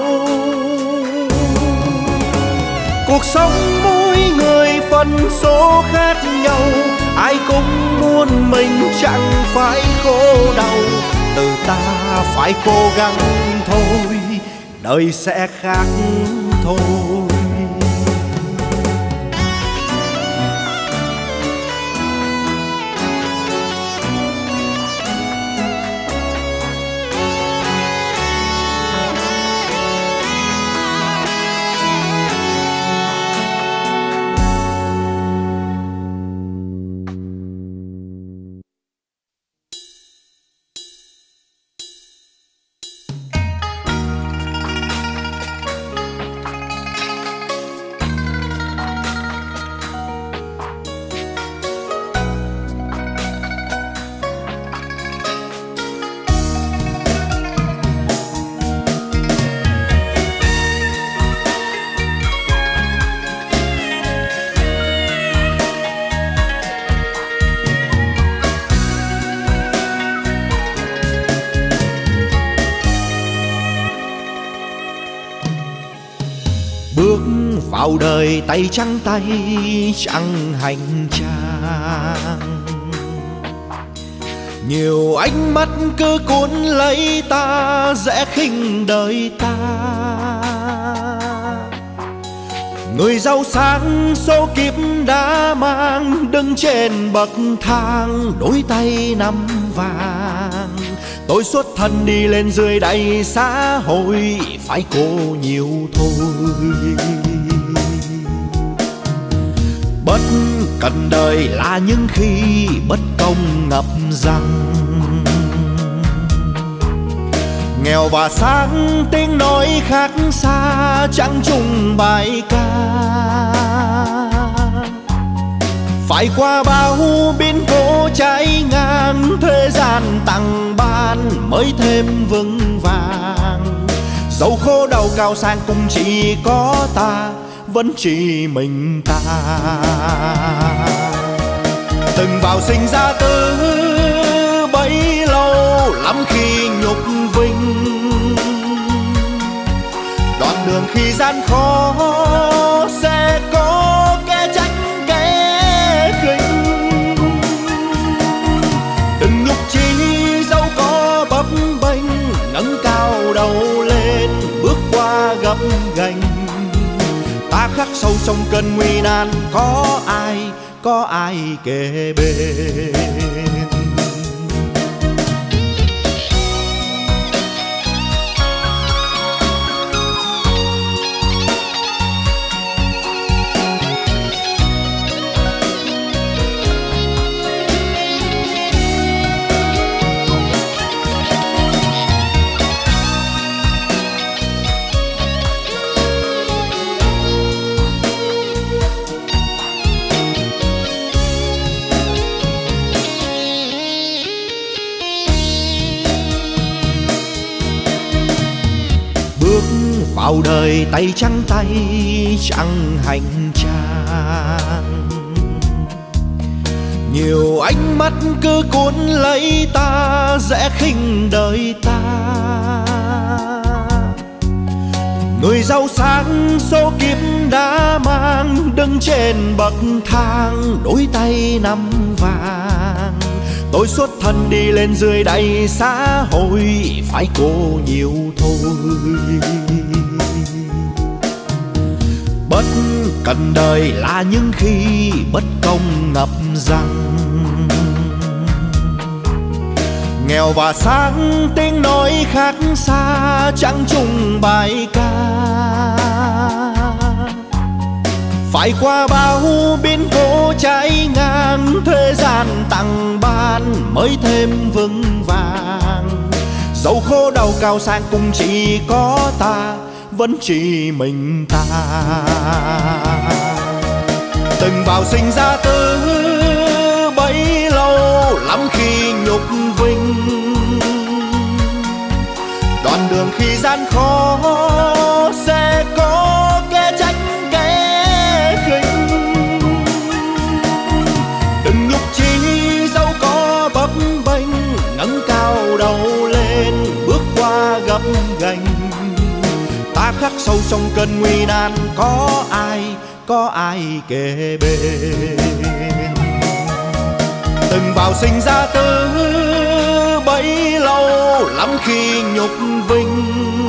Cuộc sống mỗi người phần số khác nhau, ai cũng muốn mình chẳng phải khổ đau. Từ ta phải cố gắng thôi, đời sẽ khác thôi. Vào đời tay trắng tay chẳng hành trang, nhiều ánh mắt cứ cuốn lấy ta, dễ khinh đời ta. Người giàu sang số kiếp đã mang, đứng trên bậc thang đôi tay nắm vàng. Tôi xuất thân đi lên dưới đầy xã hội, phải cố nhiều thôi. Bất cần đời là những khi bất công ngập rằng, nghèo và sáng tiếng nói khác xa, chẳng chung bài ca. Phải qua bao biến cố trái ngang, thế gian tặng ban mới thêm vững vàng. Dẫu khổ đau cao sang cũng chỉ có ta, vẫn chỉ mình ta. Từng vào sinh ra tử bấy lâu, lắm khi nhục vinh. Đoạn đường khi gian khó sẽ có kẻ tránh kẻ khinh. Đừng nhục chí dẫu có bấp bênh, nâng Ta khắc sâu trong cơn nguy nan, có ai, có ai kề bên. Vào đời tay trắng tay chẳng hành trang, nhiều ánh mắt cứ cuốn lấy ta, dễ khinh đời ta. Người giàu sang số kiếp đã mang, đứng trên bậc thang đôi tay nắm vàng. Tôi xuất thân đi lên dưới đây xã hội, phải cố nhiều thôi. Bất cần đời là những khi bất công ngập rằng, nghèo và sáng tiếng nói khác xa, chẳng chung bài ca. Phải qua bao biến cố trái ngang, thế gian tặng ban mới thêm vững vàng. Dẫu khổ đau cao sang cũng chỉ có ta, vẫn chỉ mình ta. Từng vào sinh ra từ bấy lâu, lắm khi nhục vinh. Đoạn đường khi gian khó, sẽ có kẻ trách kẻ khinh. Đừng nhục chí dẫu có bấp bênh, ngẩng cao đầu lên bước qua gập ghềnh. Ta khắc sâu trong cơn nguy nan, có ai, có ai kề bên. Từng vào sinh ra từ bấy lâu, lắm khi nhục vinh.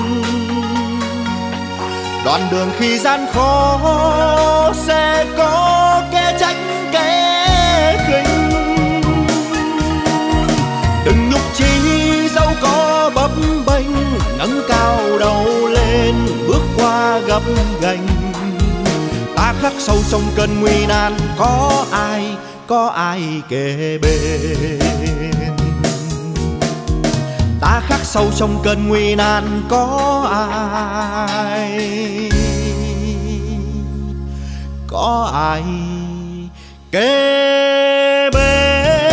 Đoạn đường khi gian khó, sẽ có kẻ trách kẻ khinh. Đừng nhục chí dẫu có bấp bênh, ngẩng cao đầu lên bước qua gập ghềnh. Ta khắc sâu trong cơn nguy nan, có ai, có ai kề bên. Ta khắc sâu trong cơn nguy nan, có ai, có ai kề bên.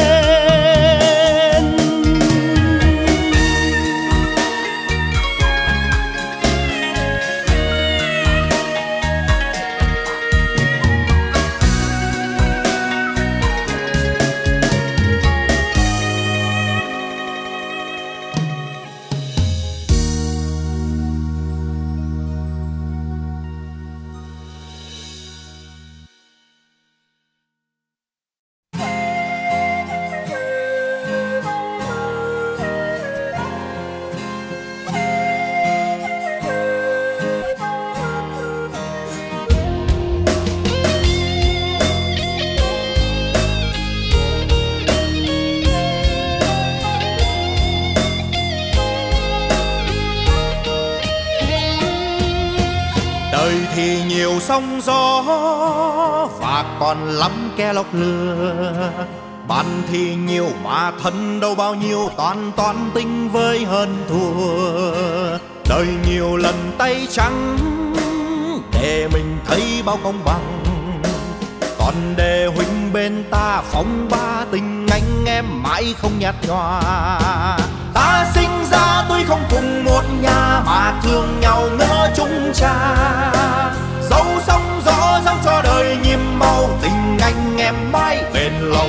Thì nhiều sóng gió và còn lắm kẻ lọc lừa. Bạn thì nhiều mà thân đâu bao nhiêu, toàn toán tính với hơn thua. Đời nhiều lần tay trắng để mình thấy bao công bằng, còn để huynh bên ta phóng ba tình anh em mãi không nhạt nhòa. Ta sinh ra tuy không cùng một nhà mà thương nhau ngỡ chung cha. Dẫu sóng gió dẫu cho đời nhiệm màu, tình anh em mãi bền lâu.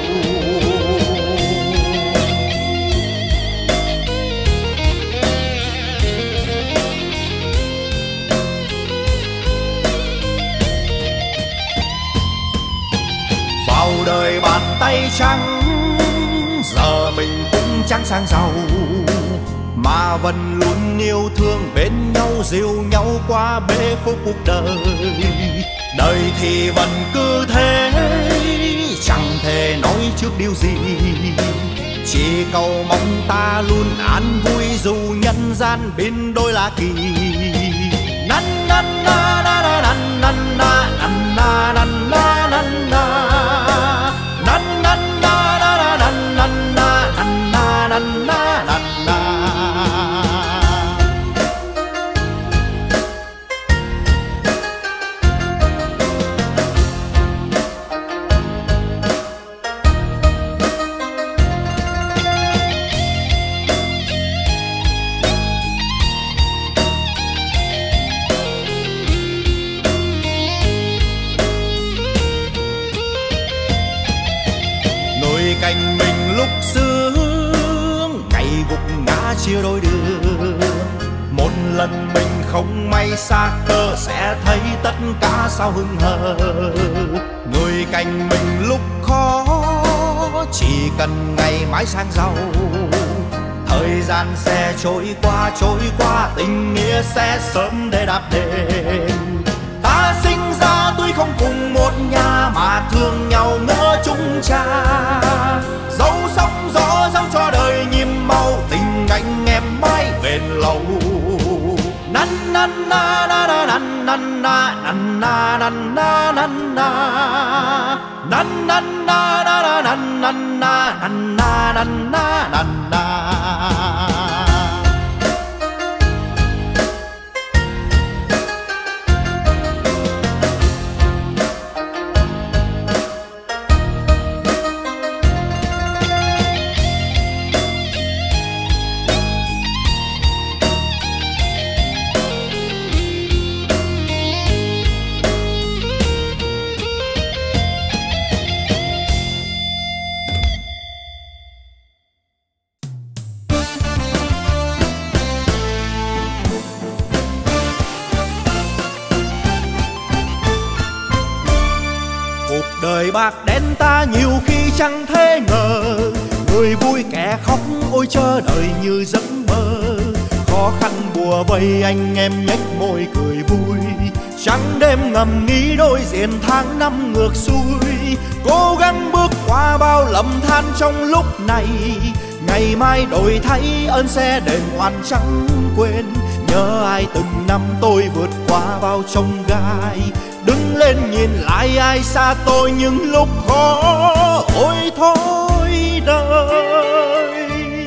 Vào đời bàn tay trắng, giờ mình cũng chẳng sang giàu, mà vẫn luôn yêu thương bên nhau, dìu nhau qua bể khổ cuộc đời. thì vẫn cứ thế, chẳng thể nói trước điều gì, chỉ cầu mong ta luôn an vui dù nhân gian biến đổi lạ kỳ. Nan nan na na na nan nan na nan na nan na nan na nan nan na na na nan nan na nan na nan na nan na. Cạnh mình lúc sướng ngày gục ngã chia đôi đường, một lần mình không may xa cơ sẽ thấy tất cả sao hững hờ. Người cạnh mình lúc khó chỉ cần ngày mãi sang giàu, thời gian sẽ trôi qua trôi qua tình nghĩa sẽ sớm để đạp đền. Ta sinh ra tuy không cùng một nhà mà thương nhau nữa chung cha, dẫu sóng gió dẫu cho đời nhiệm màu tình anh em mãi bền lâu. Nan nan na na na nan nan na nan na nan na nan na nan nan na na na nan nan na nan na nan na nan na. Đời bạc đen ta nhiều khi chẳng thể ngờ, người vui kẻ khóc ôi chờ đợi như giấc mơ. Khó khăn bùa vây anh em nhếch môi cười vui, trắng đêm ngầm nghĩ đối diện tháng năm ngược xuôi. Cố gắng bước qua bao lầm than trong lúc này, ngày mai đổi thay ơn sẽ đền oan chẳng quên. Nhớ ai từng năm tôi vượt qua bao chông gai, đứng lên nhìn lại ai xa tôi những lúc khó. Ôi thôi đời,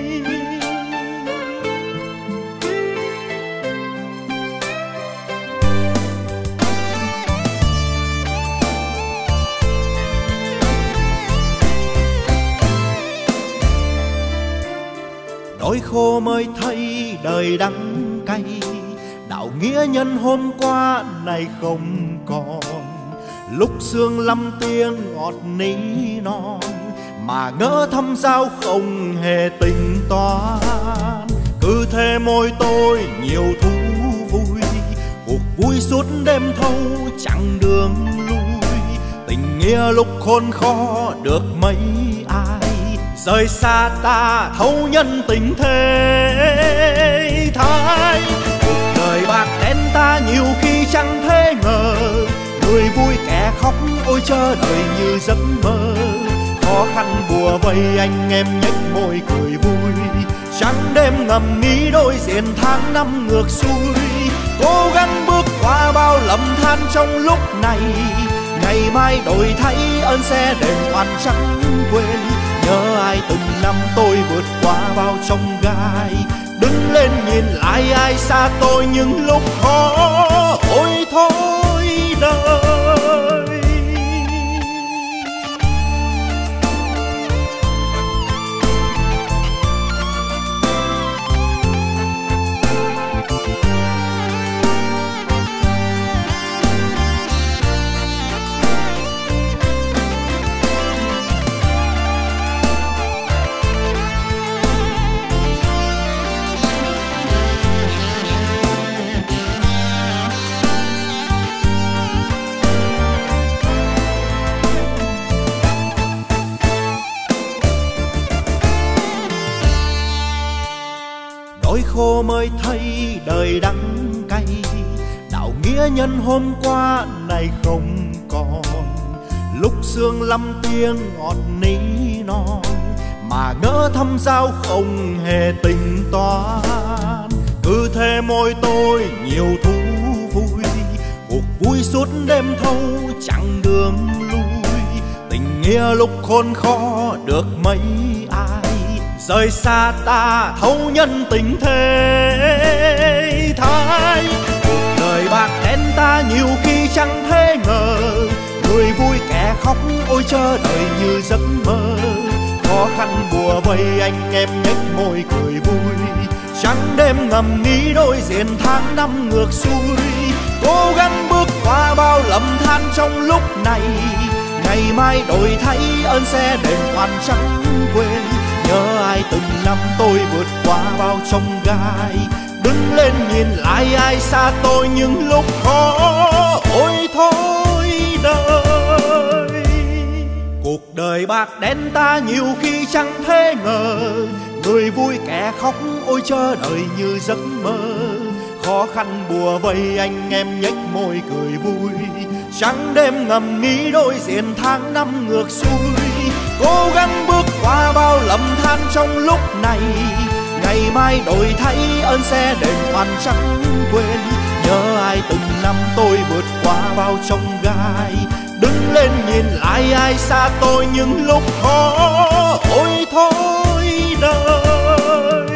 đôi khô mới thấy đời đắng cay, đạo nghĩa nhân hôm qua này không còn. Lúc sương lâm tiếng ngọt ní non, mà ngỡ thâm giao không hề tính toán. Cứ thế môi tôi nhiều thú vui, cuộc vui suốt đêm thâu chẳng đường lui. Tình nghĩa lúc khốn khó được mấy ai, rời xa ta thấu nhân tình thế thái. Cuộc đời bạc đen ta nhiều khi chẳng thể ngờ, người vui kẻ khóc ôi chờ đợi như giấc mơ. Khó khăn bùa vây anh em nhếch môi cười vui, trắng đêm ngầm nghĩ đối diện tháng năm ngược xuôi. Cố gắng bước qua bao lầm than trong lúc này, ngày mai đổi thay ơn sẽ đền oan chẳng quên. Nhớ ai từng năm tôi vượt qua bao chông gai, đứng lên nhìn lại ai xa tôi những lúc khó. Ôi thôi đời, khô mới thấy đời đắng cay, đạo nghĩa nghĩa nhân hôm qua này không còn. Lúc sương lâm tiếng ngọt ní non, mà ngỡ thăm giao không hề tính toán. Cứ thế môi tôi nhiều thú vui, cuộc vui suốt đêm thâu chẳng đường lui. Tình nghĩa lúc khôn khó được mấy ai, rời xa ta thấu nhân tình thế thái. Cuộc đời bạc đen ta nhiều khi chẳng thể ngờ, người vui kẻ khóc ôi chờ đợi như giấc mơ. Khó khăn bùa vây anh em nhếch môi cười vui, trắng đêm ngầm nghĩ đối diện tháng năm ngược xuôi. Cố gắng bước qua bao lầm than trong lúc này, ngày mai đổi thay ơn sẽ đền hoàn chẳng quên. Nhớ ai từng năm tôi vượt qua bao chông gai, đứng lên nhìn lại ai xa tôi những lúc khó. Ôi thôi đời, cuộc đời bạc đen ta nhiều khi chẳng thể ngờ, người vui kẻ khóc ôi chờ đợi như giấc mơ. Khó khăn bùa vây anh em nhếch môi cười vui, trắng đêm ngầm nghĩ đối diện tháng năm ngược xuôi. Cố gắng bước qua bao lầm than trong lúc này, ngày mai đổi thay ơn sẽ đền hoàn chẳng quên. Nhớ ai từng năm tôi vượt qua bao chông gai, đứng lên nhìn lại ai xa tôi những lúc khó. Ôi thôi đời,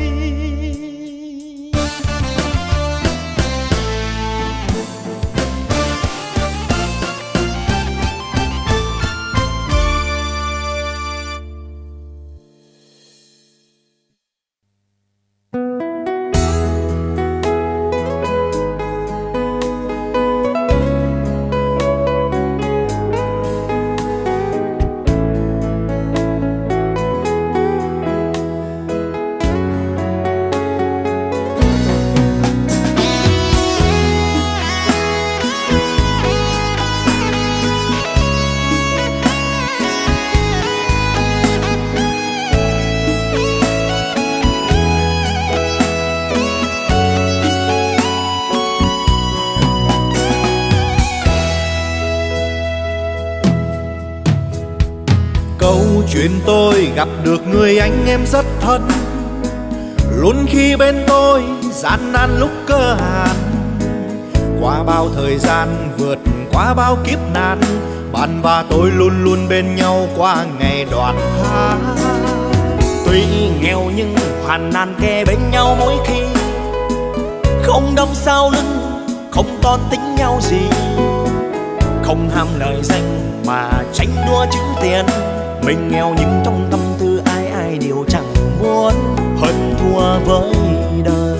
chuyện tôi gặp được người anh em rất thân, luôn khi bên tôi gian nan lúc cơ hàn. Qua bao thời gian vượt qua bao kiếp nạn, bạn và tôi luôn luôn bên nhau qua ngày đoàn tháng. Tuy nghèo nhưng hoàn nạn kề bên nhau mỗi khi, không đâm sau lưng, không toan tính nhau gì. Không ham lời danh mà tranh đua chữ tiền, mình nghèo nhưng trong tâm tư ai ai đều chẳng muốn hơn thua với đời.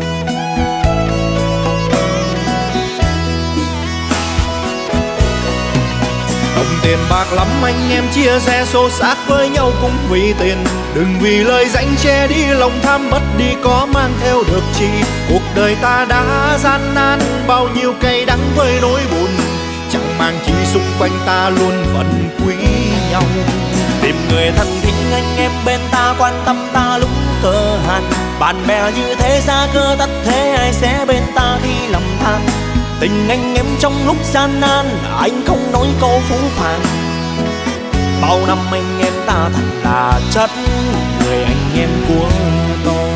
Đồng tiền bạc lắm anh em chia sẻ xô xát với nhau cũng vì tiền. Đừng vì lời danh che đi lòng tham, mất đi có mang theo được chi. Cuộc đời ta đã gian nan, bao nhiêu cay đắng với nỗi buồn, chẳng mang chi xung quanh ta luôn vẫn quý nhau. Tìm người thân thích anh em bên ta, quan tâm ta lúc cơ hàn. Bạn bè như thế ra cơ tắt thế, ai sẽ bên ta khi lầm than. Tình anh em trong lúc gian nan, anh không nói câu phũ phàng. Bao năm anh em ta thật là chất, người anh em của tôi.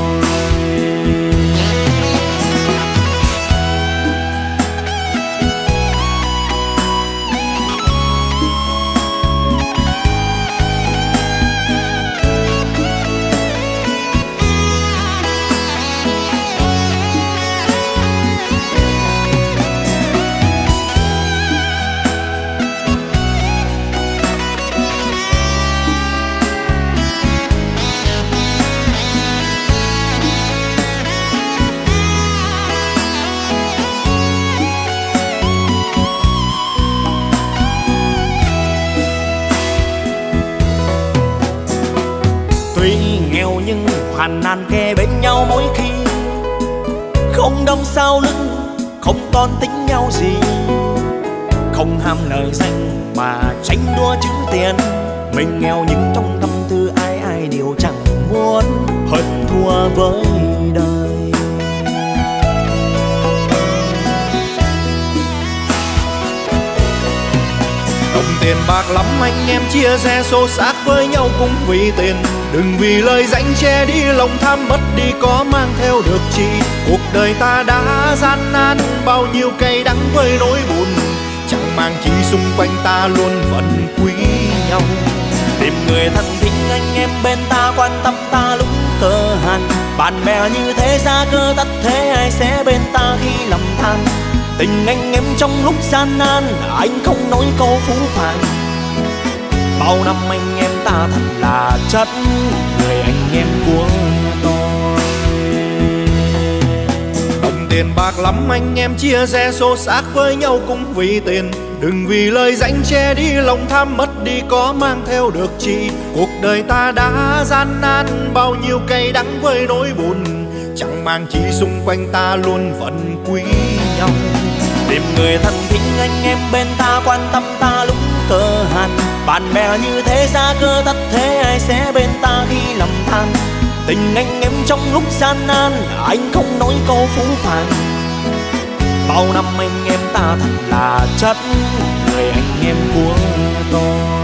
Nhưng hoàn nạn kề bên nhau mỗi khi, không đâm sau lưng, không toan tính nhau gì. Không ham lời danh mà tranh đua chữ tiền, mình nghèo nhưng trong tâm tư ai ai đều chẳng muốn hơn thua với đời. tiền bạc lắm anh em chia sẻ xô xát với nhau cũng vì tiền. Đừng vì lời danh che đi lòng tham, mất đi có mang theo được chi. Cuộc đời ta đã gian nan, bao nhiêu cay đắng với nỗi buồn, chẳng mang chi xung quanh ta luôn vẫn quý nhau. Tìm người thân thích anh em bên ta, quan tâm ta lúc cơ hàn. Bạn bè như thế ra cơ tắt thế, ai sẽ bên ta khi lầm than. Tình anh em trong lúc gian nan, anh không nói câu phũ phàng. Bao năm anh em ta thật là chất, người anh em của tôi. Đồng tiền bạc lắm anh em chia sẻ xô xát với nhau cũng vì tiền. Đừng vì lời danh che đi lòng tham, mất đi có mang theo được chi. Cuộc đời ta đã gian nan, bao nhiêu cay đắng với nỗi buồn, chẳng mang chi xung quanh ta luôn vẫn quý nhau. Tìm người thân thích anh em bên ta, quan tâm ta lúc cơ hàn. Bạn bè như thế ra cơ tắt thế, ai sẽ bên ta khi lầm than. Tình anh em trong lúc gian nan, anh không nói câu phũ phàng. Bao năm anh em ta thật là chất, người anh em của tôi.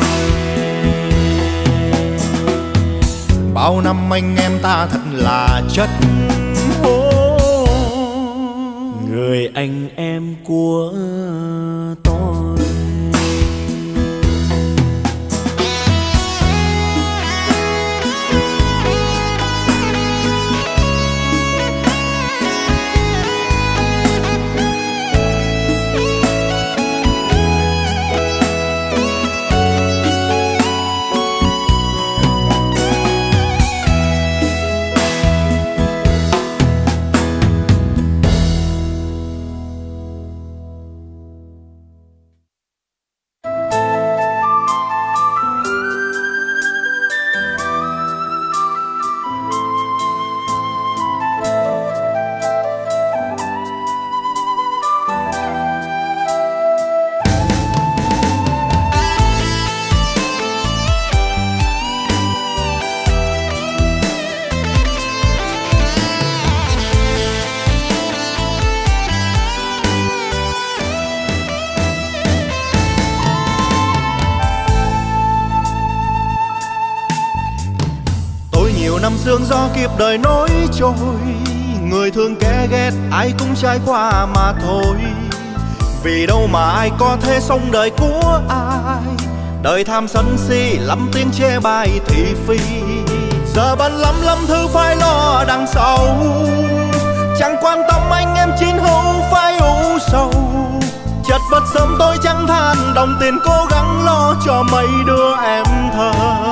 Bao năm anh em ta thật là chất, người anh em của tôi. Sương gió kịp đời nối trôi, người thương kẻ ghét ai cũng trải qua mà thôi. Vì đâu mà ai có thể sống đời của ai, đời tham sân si lắm tiếng chê bai thị phi. Giờ bận lắm lắm thứ phải lo đằng sau, chẳng quan tâm anh em chín hữu phải ưu sầu. Chật vật sớm tôi chẳng than, đồng tiền cố gắng lo cho mấy đứa em thơ.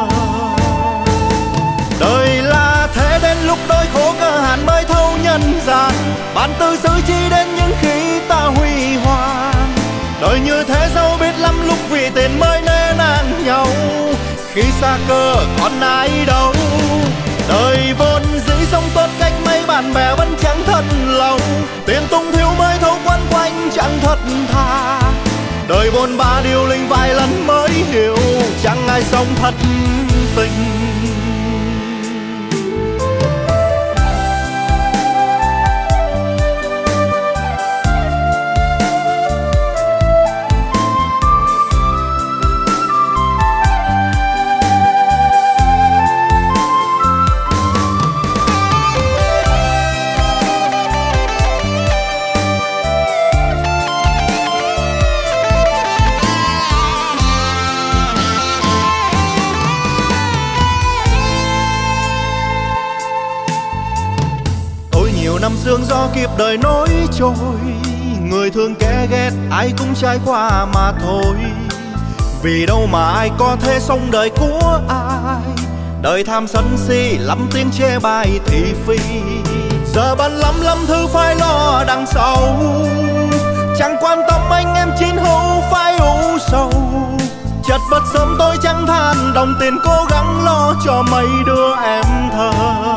Đời là thế đến lúc đôi khổ cơ hàn mới thấu nhân gian, bạn tự xử chi đến những khi ta huy hoàng. Đời như thế dẫu biết lắm lúc vì tiền mới nê nang nhau, khi xa cơ còn ai đâu. Đời vốn dĩ sống tốt cách mấy bạn bè vẫn chẳng thân lòng, tiền tung thiếu mới thấu quanh quanh chẳng thật thà. Đời bôn ba điều linh vài lần mới hiểu, chẳng ai sống thật tình. Năm sương gió kịp đời nối trôi, người thương kẻ ghét ai cũng trải qua mà thôi. Vì đâu mà ai có thể sống đời của ai, đời tham sân si lắm tiếng chê bai thị phi. Giờ bận lắm lắm thứ phải lo đằng sau, chẳng quan tâm anh em chín hữu phải ưu sầu. Chật vật sớm tôi chẳng than, đồng tiền cố gắng lo cho mấy đứa em thơ.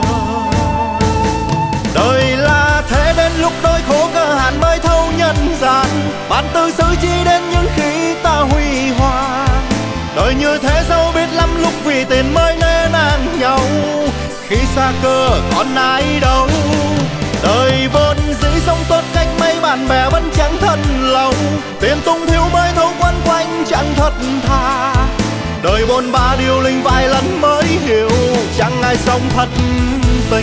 Đời là thế đến lúc đôi khổ cơ hàn mới thấu nhân gian, bạn tự xử chi đến những khi ta huy hoàng. Đời như thế dẫu biết lắm lúc vì tiền mới nê nang nhau, khi xa cơ còn ai đâu. Đời vốn dĩ sống tốt cách mấy bạn bè vẫn chẳng thân lòng, tiền tung thiếu mới thấu quanh quanh chẳng chẳng thật thà. Đời bôn ba điều linh vài lần mới hiểu, chẳng ai sống thật tình.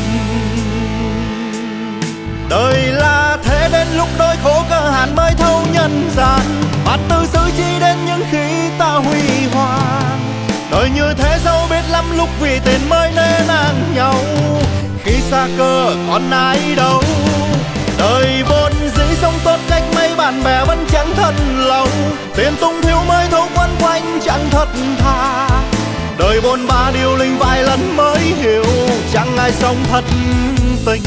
Đời là thế đến lúc đôi khổ cơ hàn mới thấu nhân gian. Bạn tự xử chi đến những khi ta huy hoàng. Đời như thế dẫu biết lắm lúc vì tiền mới nên ngang nhau. Khi xa cơ còn ai đâu. Đời vốn dĩ sống tốt cách mấy bạn bè vẫn chẳng thân lâu. Tiền tung thiếu mới thấu quấn quanh chẳng thật thà. Đời bôn ba điều linh vài lần mới hiểu, chẳng ai sống thật tình.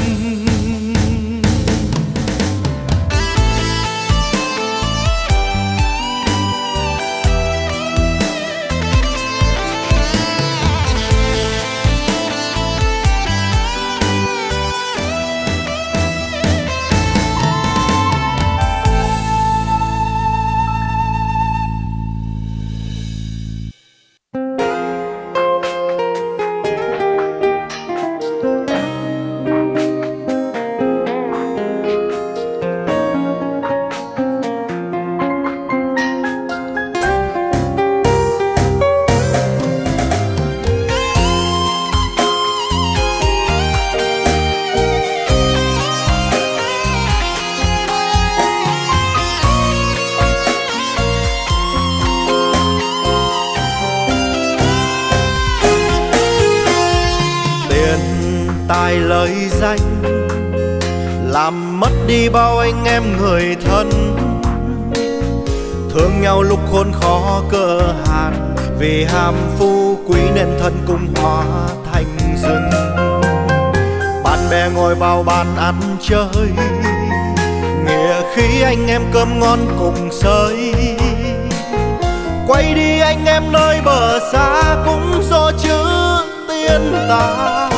Tài lời danh làm mất đi bao anh em người thân. Thương nhau lúc khốn khó cơ hàn, vì ham phú quý nên thân cùng hóa thành rừng. Bạn bè ngồi vào bàn ăn chơi, nghĩa khí anh em cơm ngon cùng sơi. Quay đi anh em nơi bờ xa, cũng do chữ tiên tài.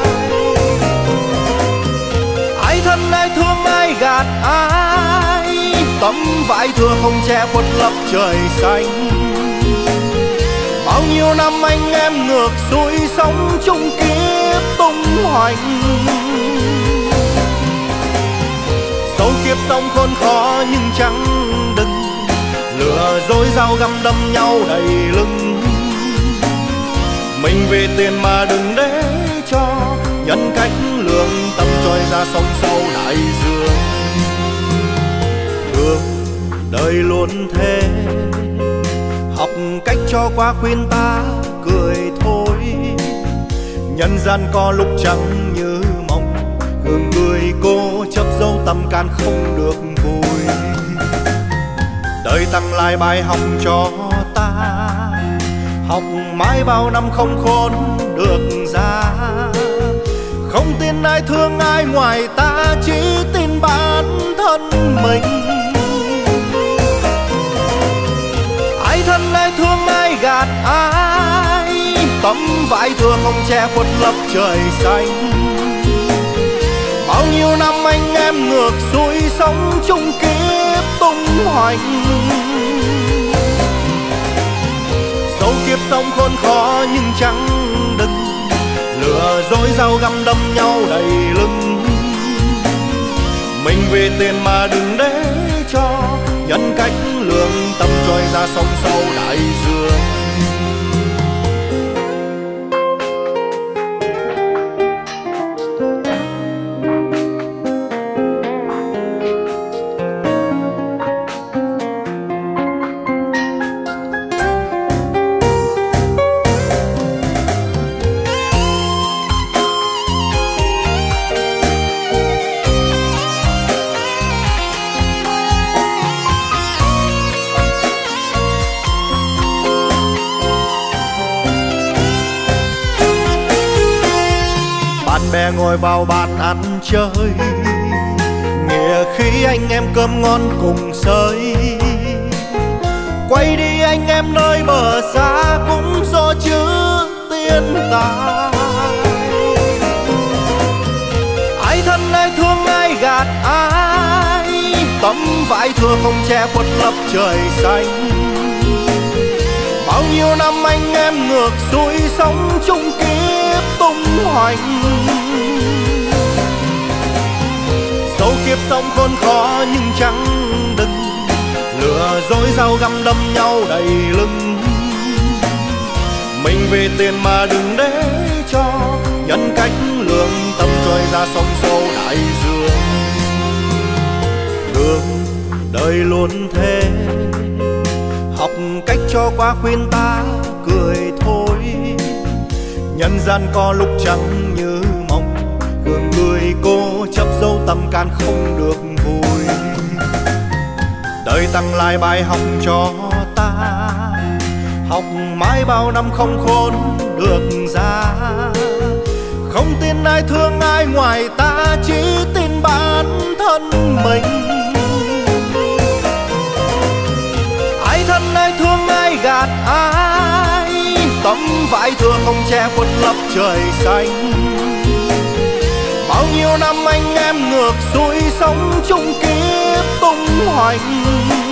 Ai thân ai thương ai gạt ai, tấm vải thừa không che khuất lấp trời xanh. Bao nhiêu năm anh em ngược xuôi sống chung kiếp tung hoành. Dẫu kiếp sống khốn khó nhưng chẳng đừng, lừa dối dao găm đâm nhau đầy lưng. Mình vì tiền mà đừng để cho nhân cách lương tâm trôi ra sông sâu đại dương. Đường đời luôn thế, học cách cho qua khuyên ta cười thôi. Nhân gian có lúc chẳng như mong, gương người cô chấp dấu tâm can không được vui. Đời tăng lại bài học cho ta, học mãi bao năm không khôn được ra. Không tin ai thương ai ngoài ta, chỉ tin bản thân mình. Ai thân ai thương ai gạt ai, tấm vải thừa không che khuất lấp trời xanh. Bao nhiêu năm anh em ngược xuôi sống chung kiếp tung hoành. Dẫu kiếp sống khốn khó nhưng chẳng đừng, lừa dối dao găm đâm nhau đầy lưng. Mình vì tiền mà đừng để cho nhân cách lương tâm trôi ra sông sâu đại dương. Bè ngồi vào bàn ăn chơi, nghĩa khí anh em cơm ngon cùng sơi. Quay đi anh em nơi bờ xa, cũng do chữ tiên tài. Ai thân ai thương ai gạt ai, tấm vải thừa không che khuất lấp trời xanh. Bao nhiêu năm anh em ngược xuôi sống chung kiếp tung hoành. Dẫu kiếp sống khốn khó nhưng chẳng đừng, lừa dối dao găm đâm nhau đầy lưng. Mình vì tiền mà đừng để cho nhân cách lương tâm trôi ra sông sâu đại dương. Đường đời luôn thế, học cách cho qua khuyên ta cười thôi. Nhân gian có lúc chẳng như mong, gương người cô chấp dấu tâm can không được vui. Đời tặng lại bài học cho ta, học mãi bao năm không khôn được ra. Không tin ai thương ai ngoài ta, chỉ tin bản thân mình. Ai thân ai thương ai gạt ai, tấm vải thưa không che khuất lấp trời xanh. Bao nhiêu năm anh em ngược xuôi sống chung kiếp tung hoành.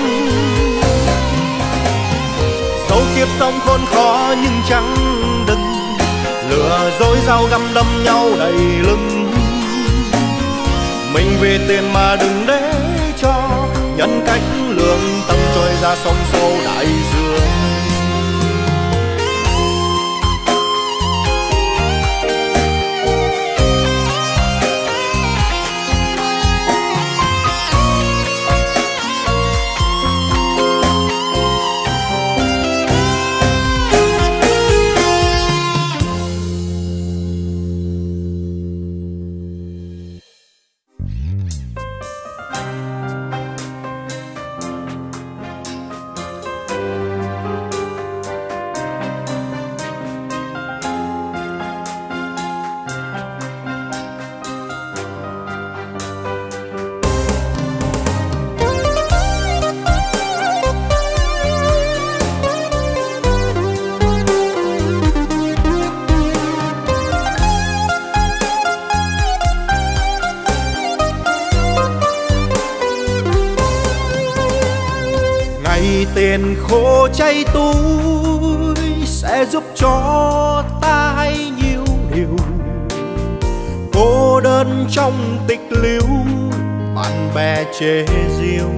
Dẫu kiếp sống khốn khó nhưng chẳng đừng lừa dối dao găm đâm nhau đầy lưng. Mình vì tiền mà đừng để cho nhân cách lương tâm trôi ra sông sâu đại dương. Tiền khô cháy túi sẽ giúp cho ta hay nhiều điều. Cô đơn trong tịch liêu, bạn bè chế giễu.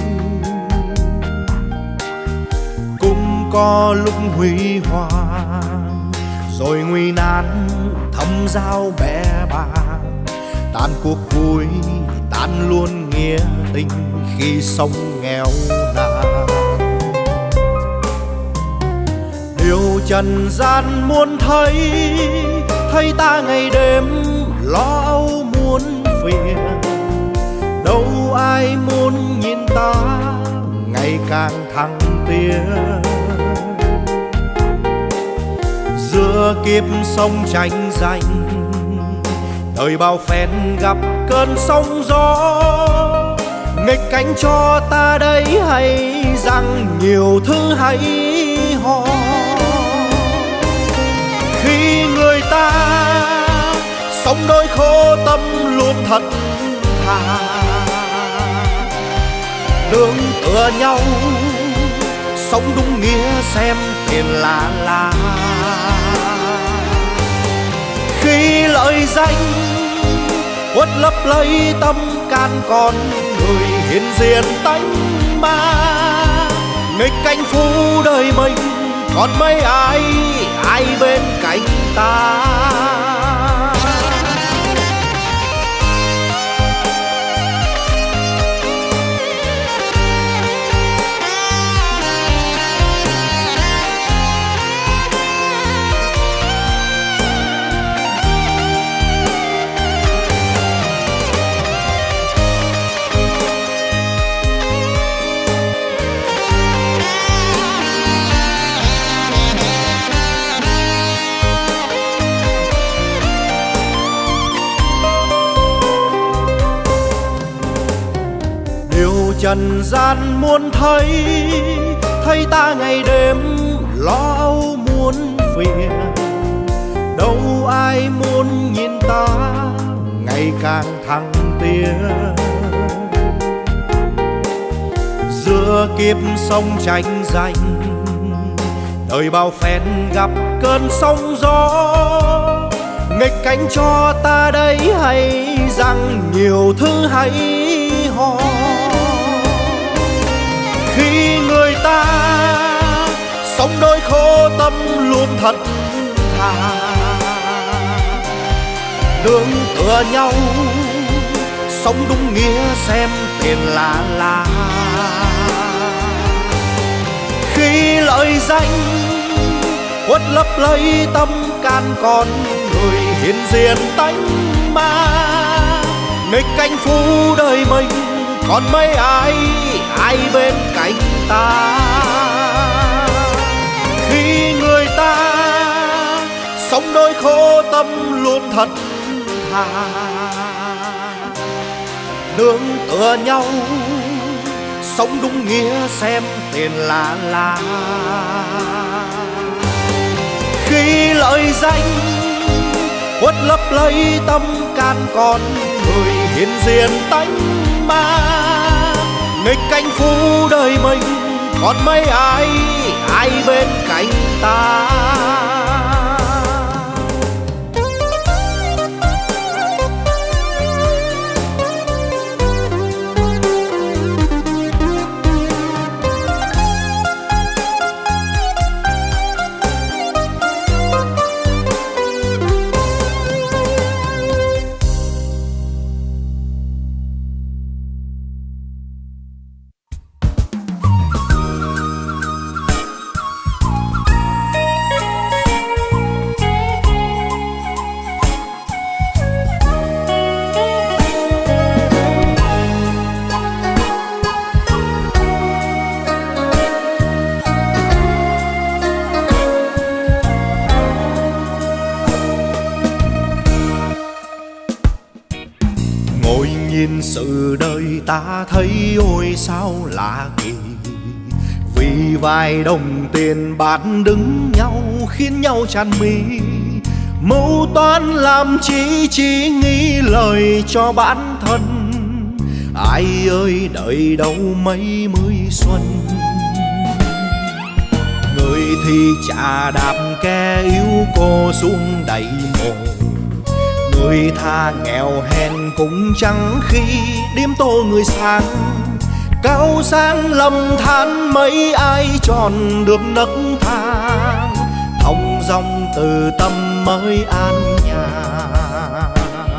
Cũng có lúc huy hoàng, rồi nguy nan thâm giao bé bàng. Tan cuộc vui, tan luôn nghĩa tình khi sống nghèo nàn. Điều trần gian muốn thấy, thấy ta ngày đêm lo âu muôn phiền. Đâu ai muốn nhìn ta ngày càng thăng tiến. Giữa kiếp sông tranh giành, đời bao phen gặp cơn sóng gió. Nghịch cảnh cho ta đấy hay rằng nhiều thứ hay ho. Khi người ta sống đôi khô tâm luôn thật thà, nương tựa nhau sống đúng nghĩa xem tiền là là. Khi lợi danh quất lấp lấy tâm can con người hiện diện tánh ma. Nghịch cảnh phú đời mình còn mấy ai ai bên cạnh ta. Trần gian muốn thấy, thấy ta ngày đêm lo âu muôn phiền. Đâu ai muốn nhìn ta ngày càng thăng tiến. Giữa kiếp sông tranh giành, đời bao phen gặp cơn sóng gió. Nghịch cảnh cho ta đấy hay rằng nhiều thứ hay ho. Khi người ta sống đôi khổ tâm luôn thật thà, nương tựa nhau sống đúng nghĩa xem tiền là la. Khi lợi danh quất lấp lấy tâm can con người, hiền diện tánh ma nghịch canh phú đời mình, còn mấy ai ai bên cạnh ta. Khi người ta sống đôi khổ tâm luôn thật thà, nương tựa nhau sống đúng nghĩa xem tiền là la. Khi lợi danh quất lấp lấy tâm can con người, hiền diện tánh ma nghịch canh phú đời mình, còn mấy ai ai bên cạnh ta. Nhìn sự đời ta thấy ôi sao lạ kỳ, vì vài đồng tiền bạc đứng nhau khiến nhau tràn mi. Mâu toán làm chi chỉ nghĩ lời cho bản thân, ai ơi đợi đâu mấy mươi xuân. Người thì chà đạp kẻ yếu cô xuống đầy mồ, người tha nghèo hèn cũng chẳng khi đêm tô người sang. Cao sang lầm than mấy ai tròn được nấc thang, thong dong từ tâm mới an nhàn.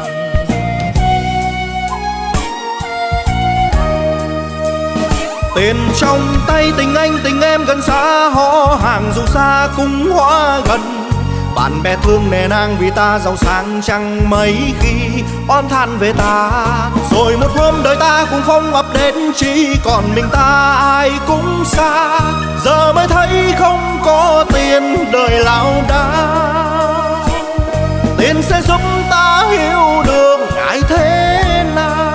Tiền trong tay tình anh tình em gần xa, họ hàng dù xa cũng hóa gần. Bạn bè thương nề nang vì ta giàu sang chẳng mấy khi oan than về ta. Rồi một hôm đời ta cùng phong ập đến, chỉ còn mình ta ai cũng xa. Giờ mới thấy không có tiền đời lão đao, tiền sẽ giúp ta hiểu được ngại thế nào.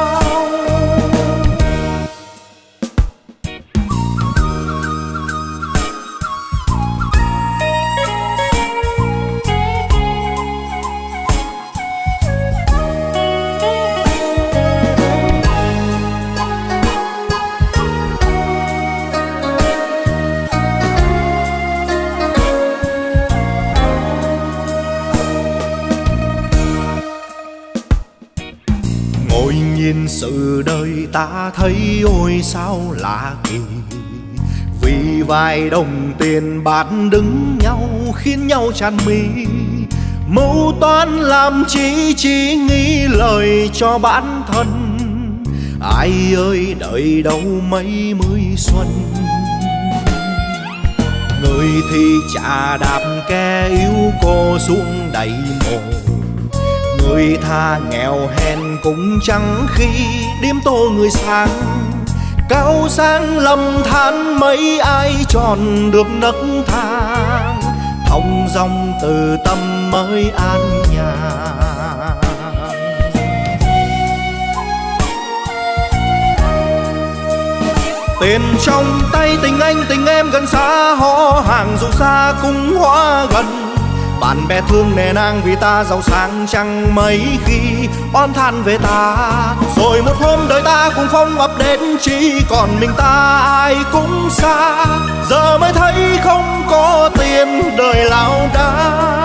Nhìn sự đời ta thấy ôi sao lạ kỳ, vì vài đồng tiền bạc đứng nhau khiến nhau tràn mi. Mâu toán làm chi chỉ nghĩ lời cho bản thân, ai ơi đợi đâu mấy mươi xuân. Người thì chà đạp kẻ yếu cô xuống đầy mồ, người tha nghèo hèn cũng chẳng khi đêm tô người sang. Cao sang lầm than mấy ai tròn được nấc thang, thong dong từ tâm mới an nhàn. Tiền trong tay tình anh tình em gần xa, họ hàng dù xa cũng hóa gần. Bạn bè thương nề nang vì ta giàu sang chẳng mấy khi oan than về ta. Rồi một hôm đời ta cùng phong ập đến, chỉ còn mình ta ai cũng xa. Giờ mới thấy không có tiền đời lão đao,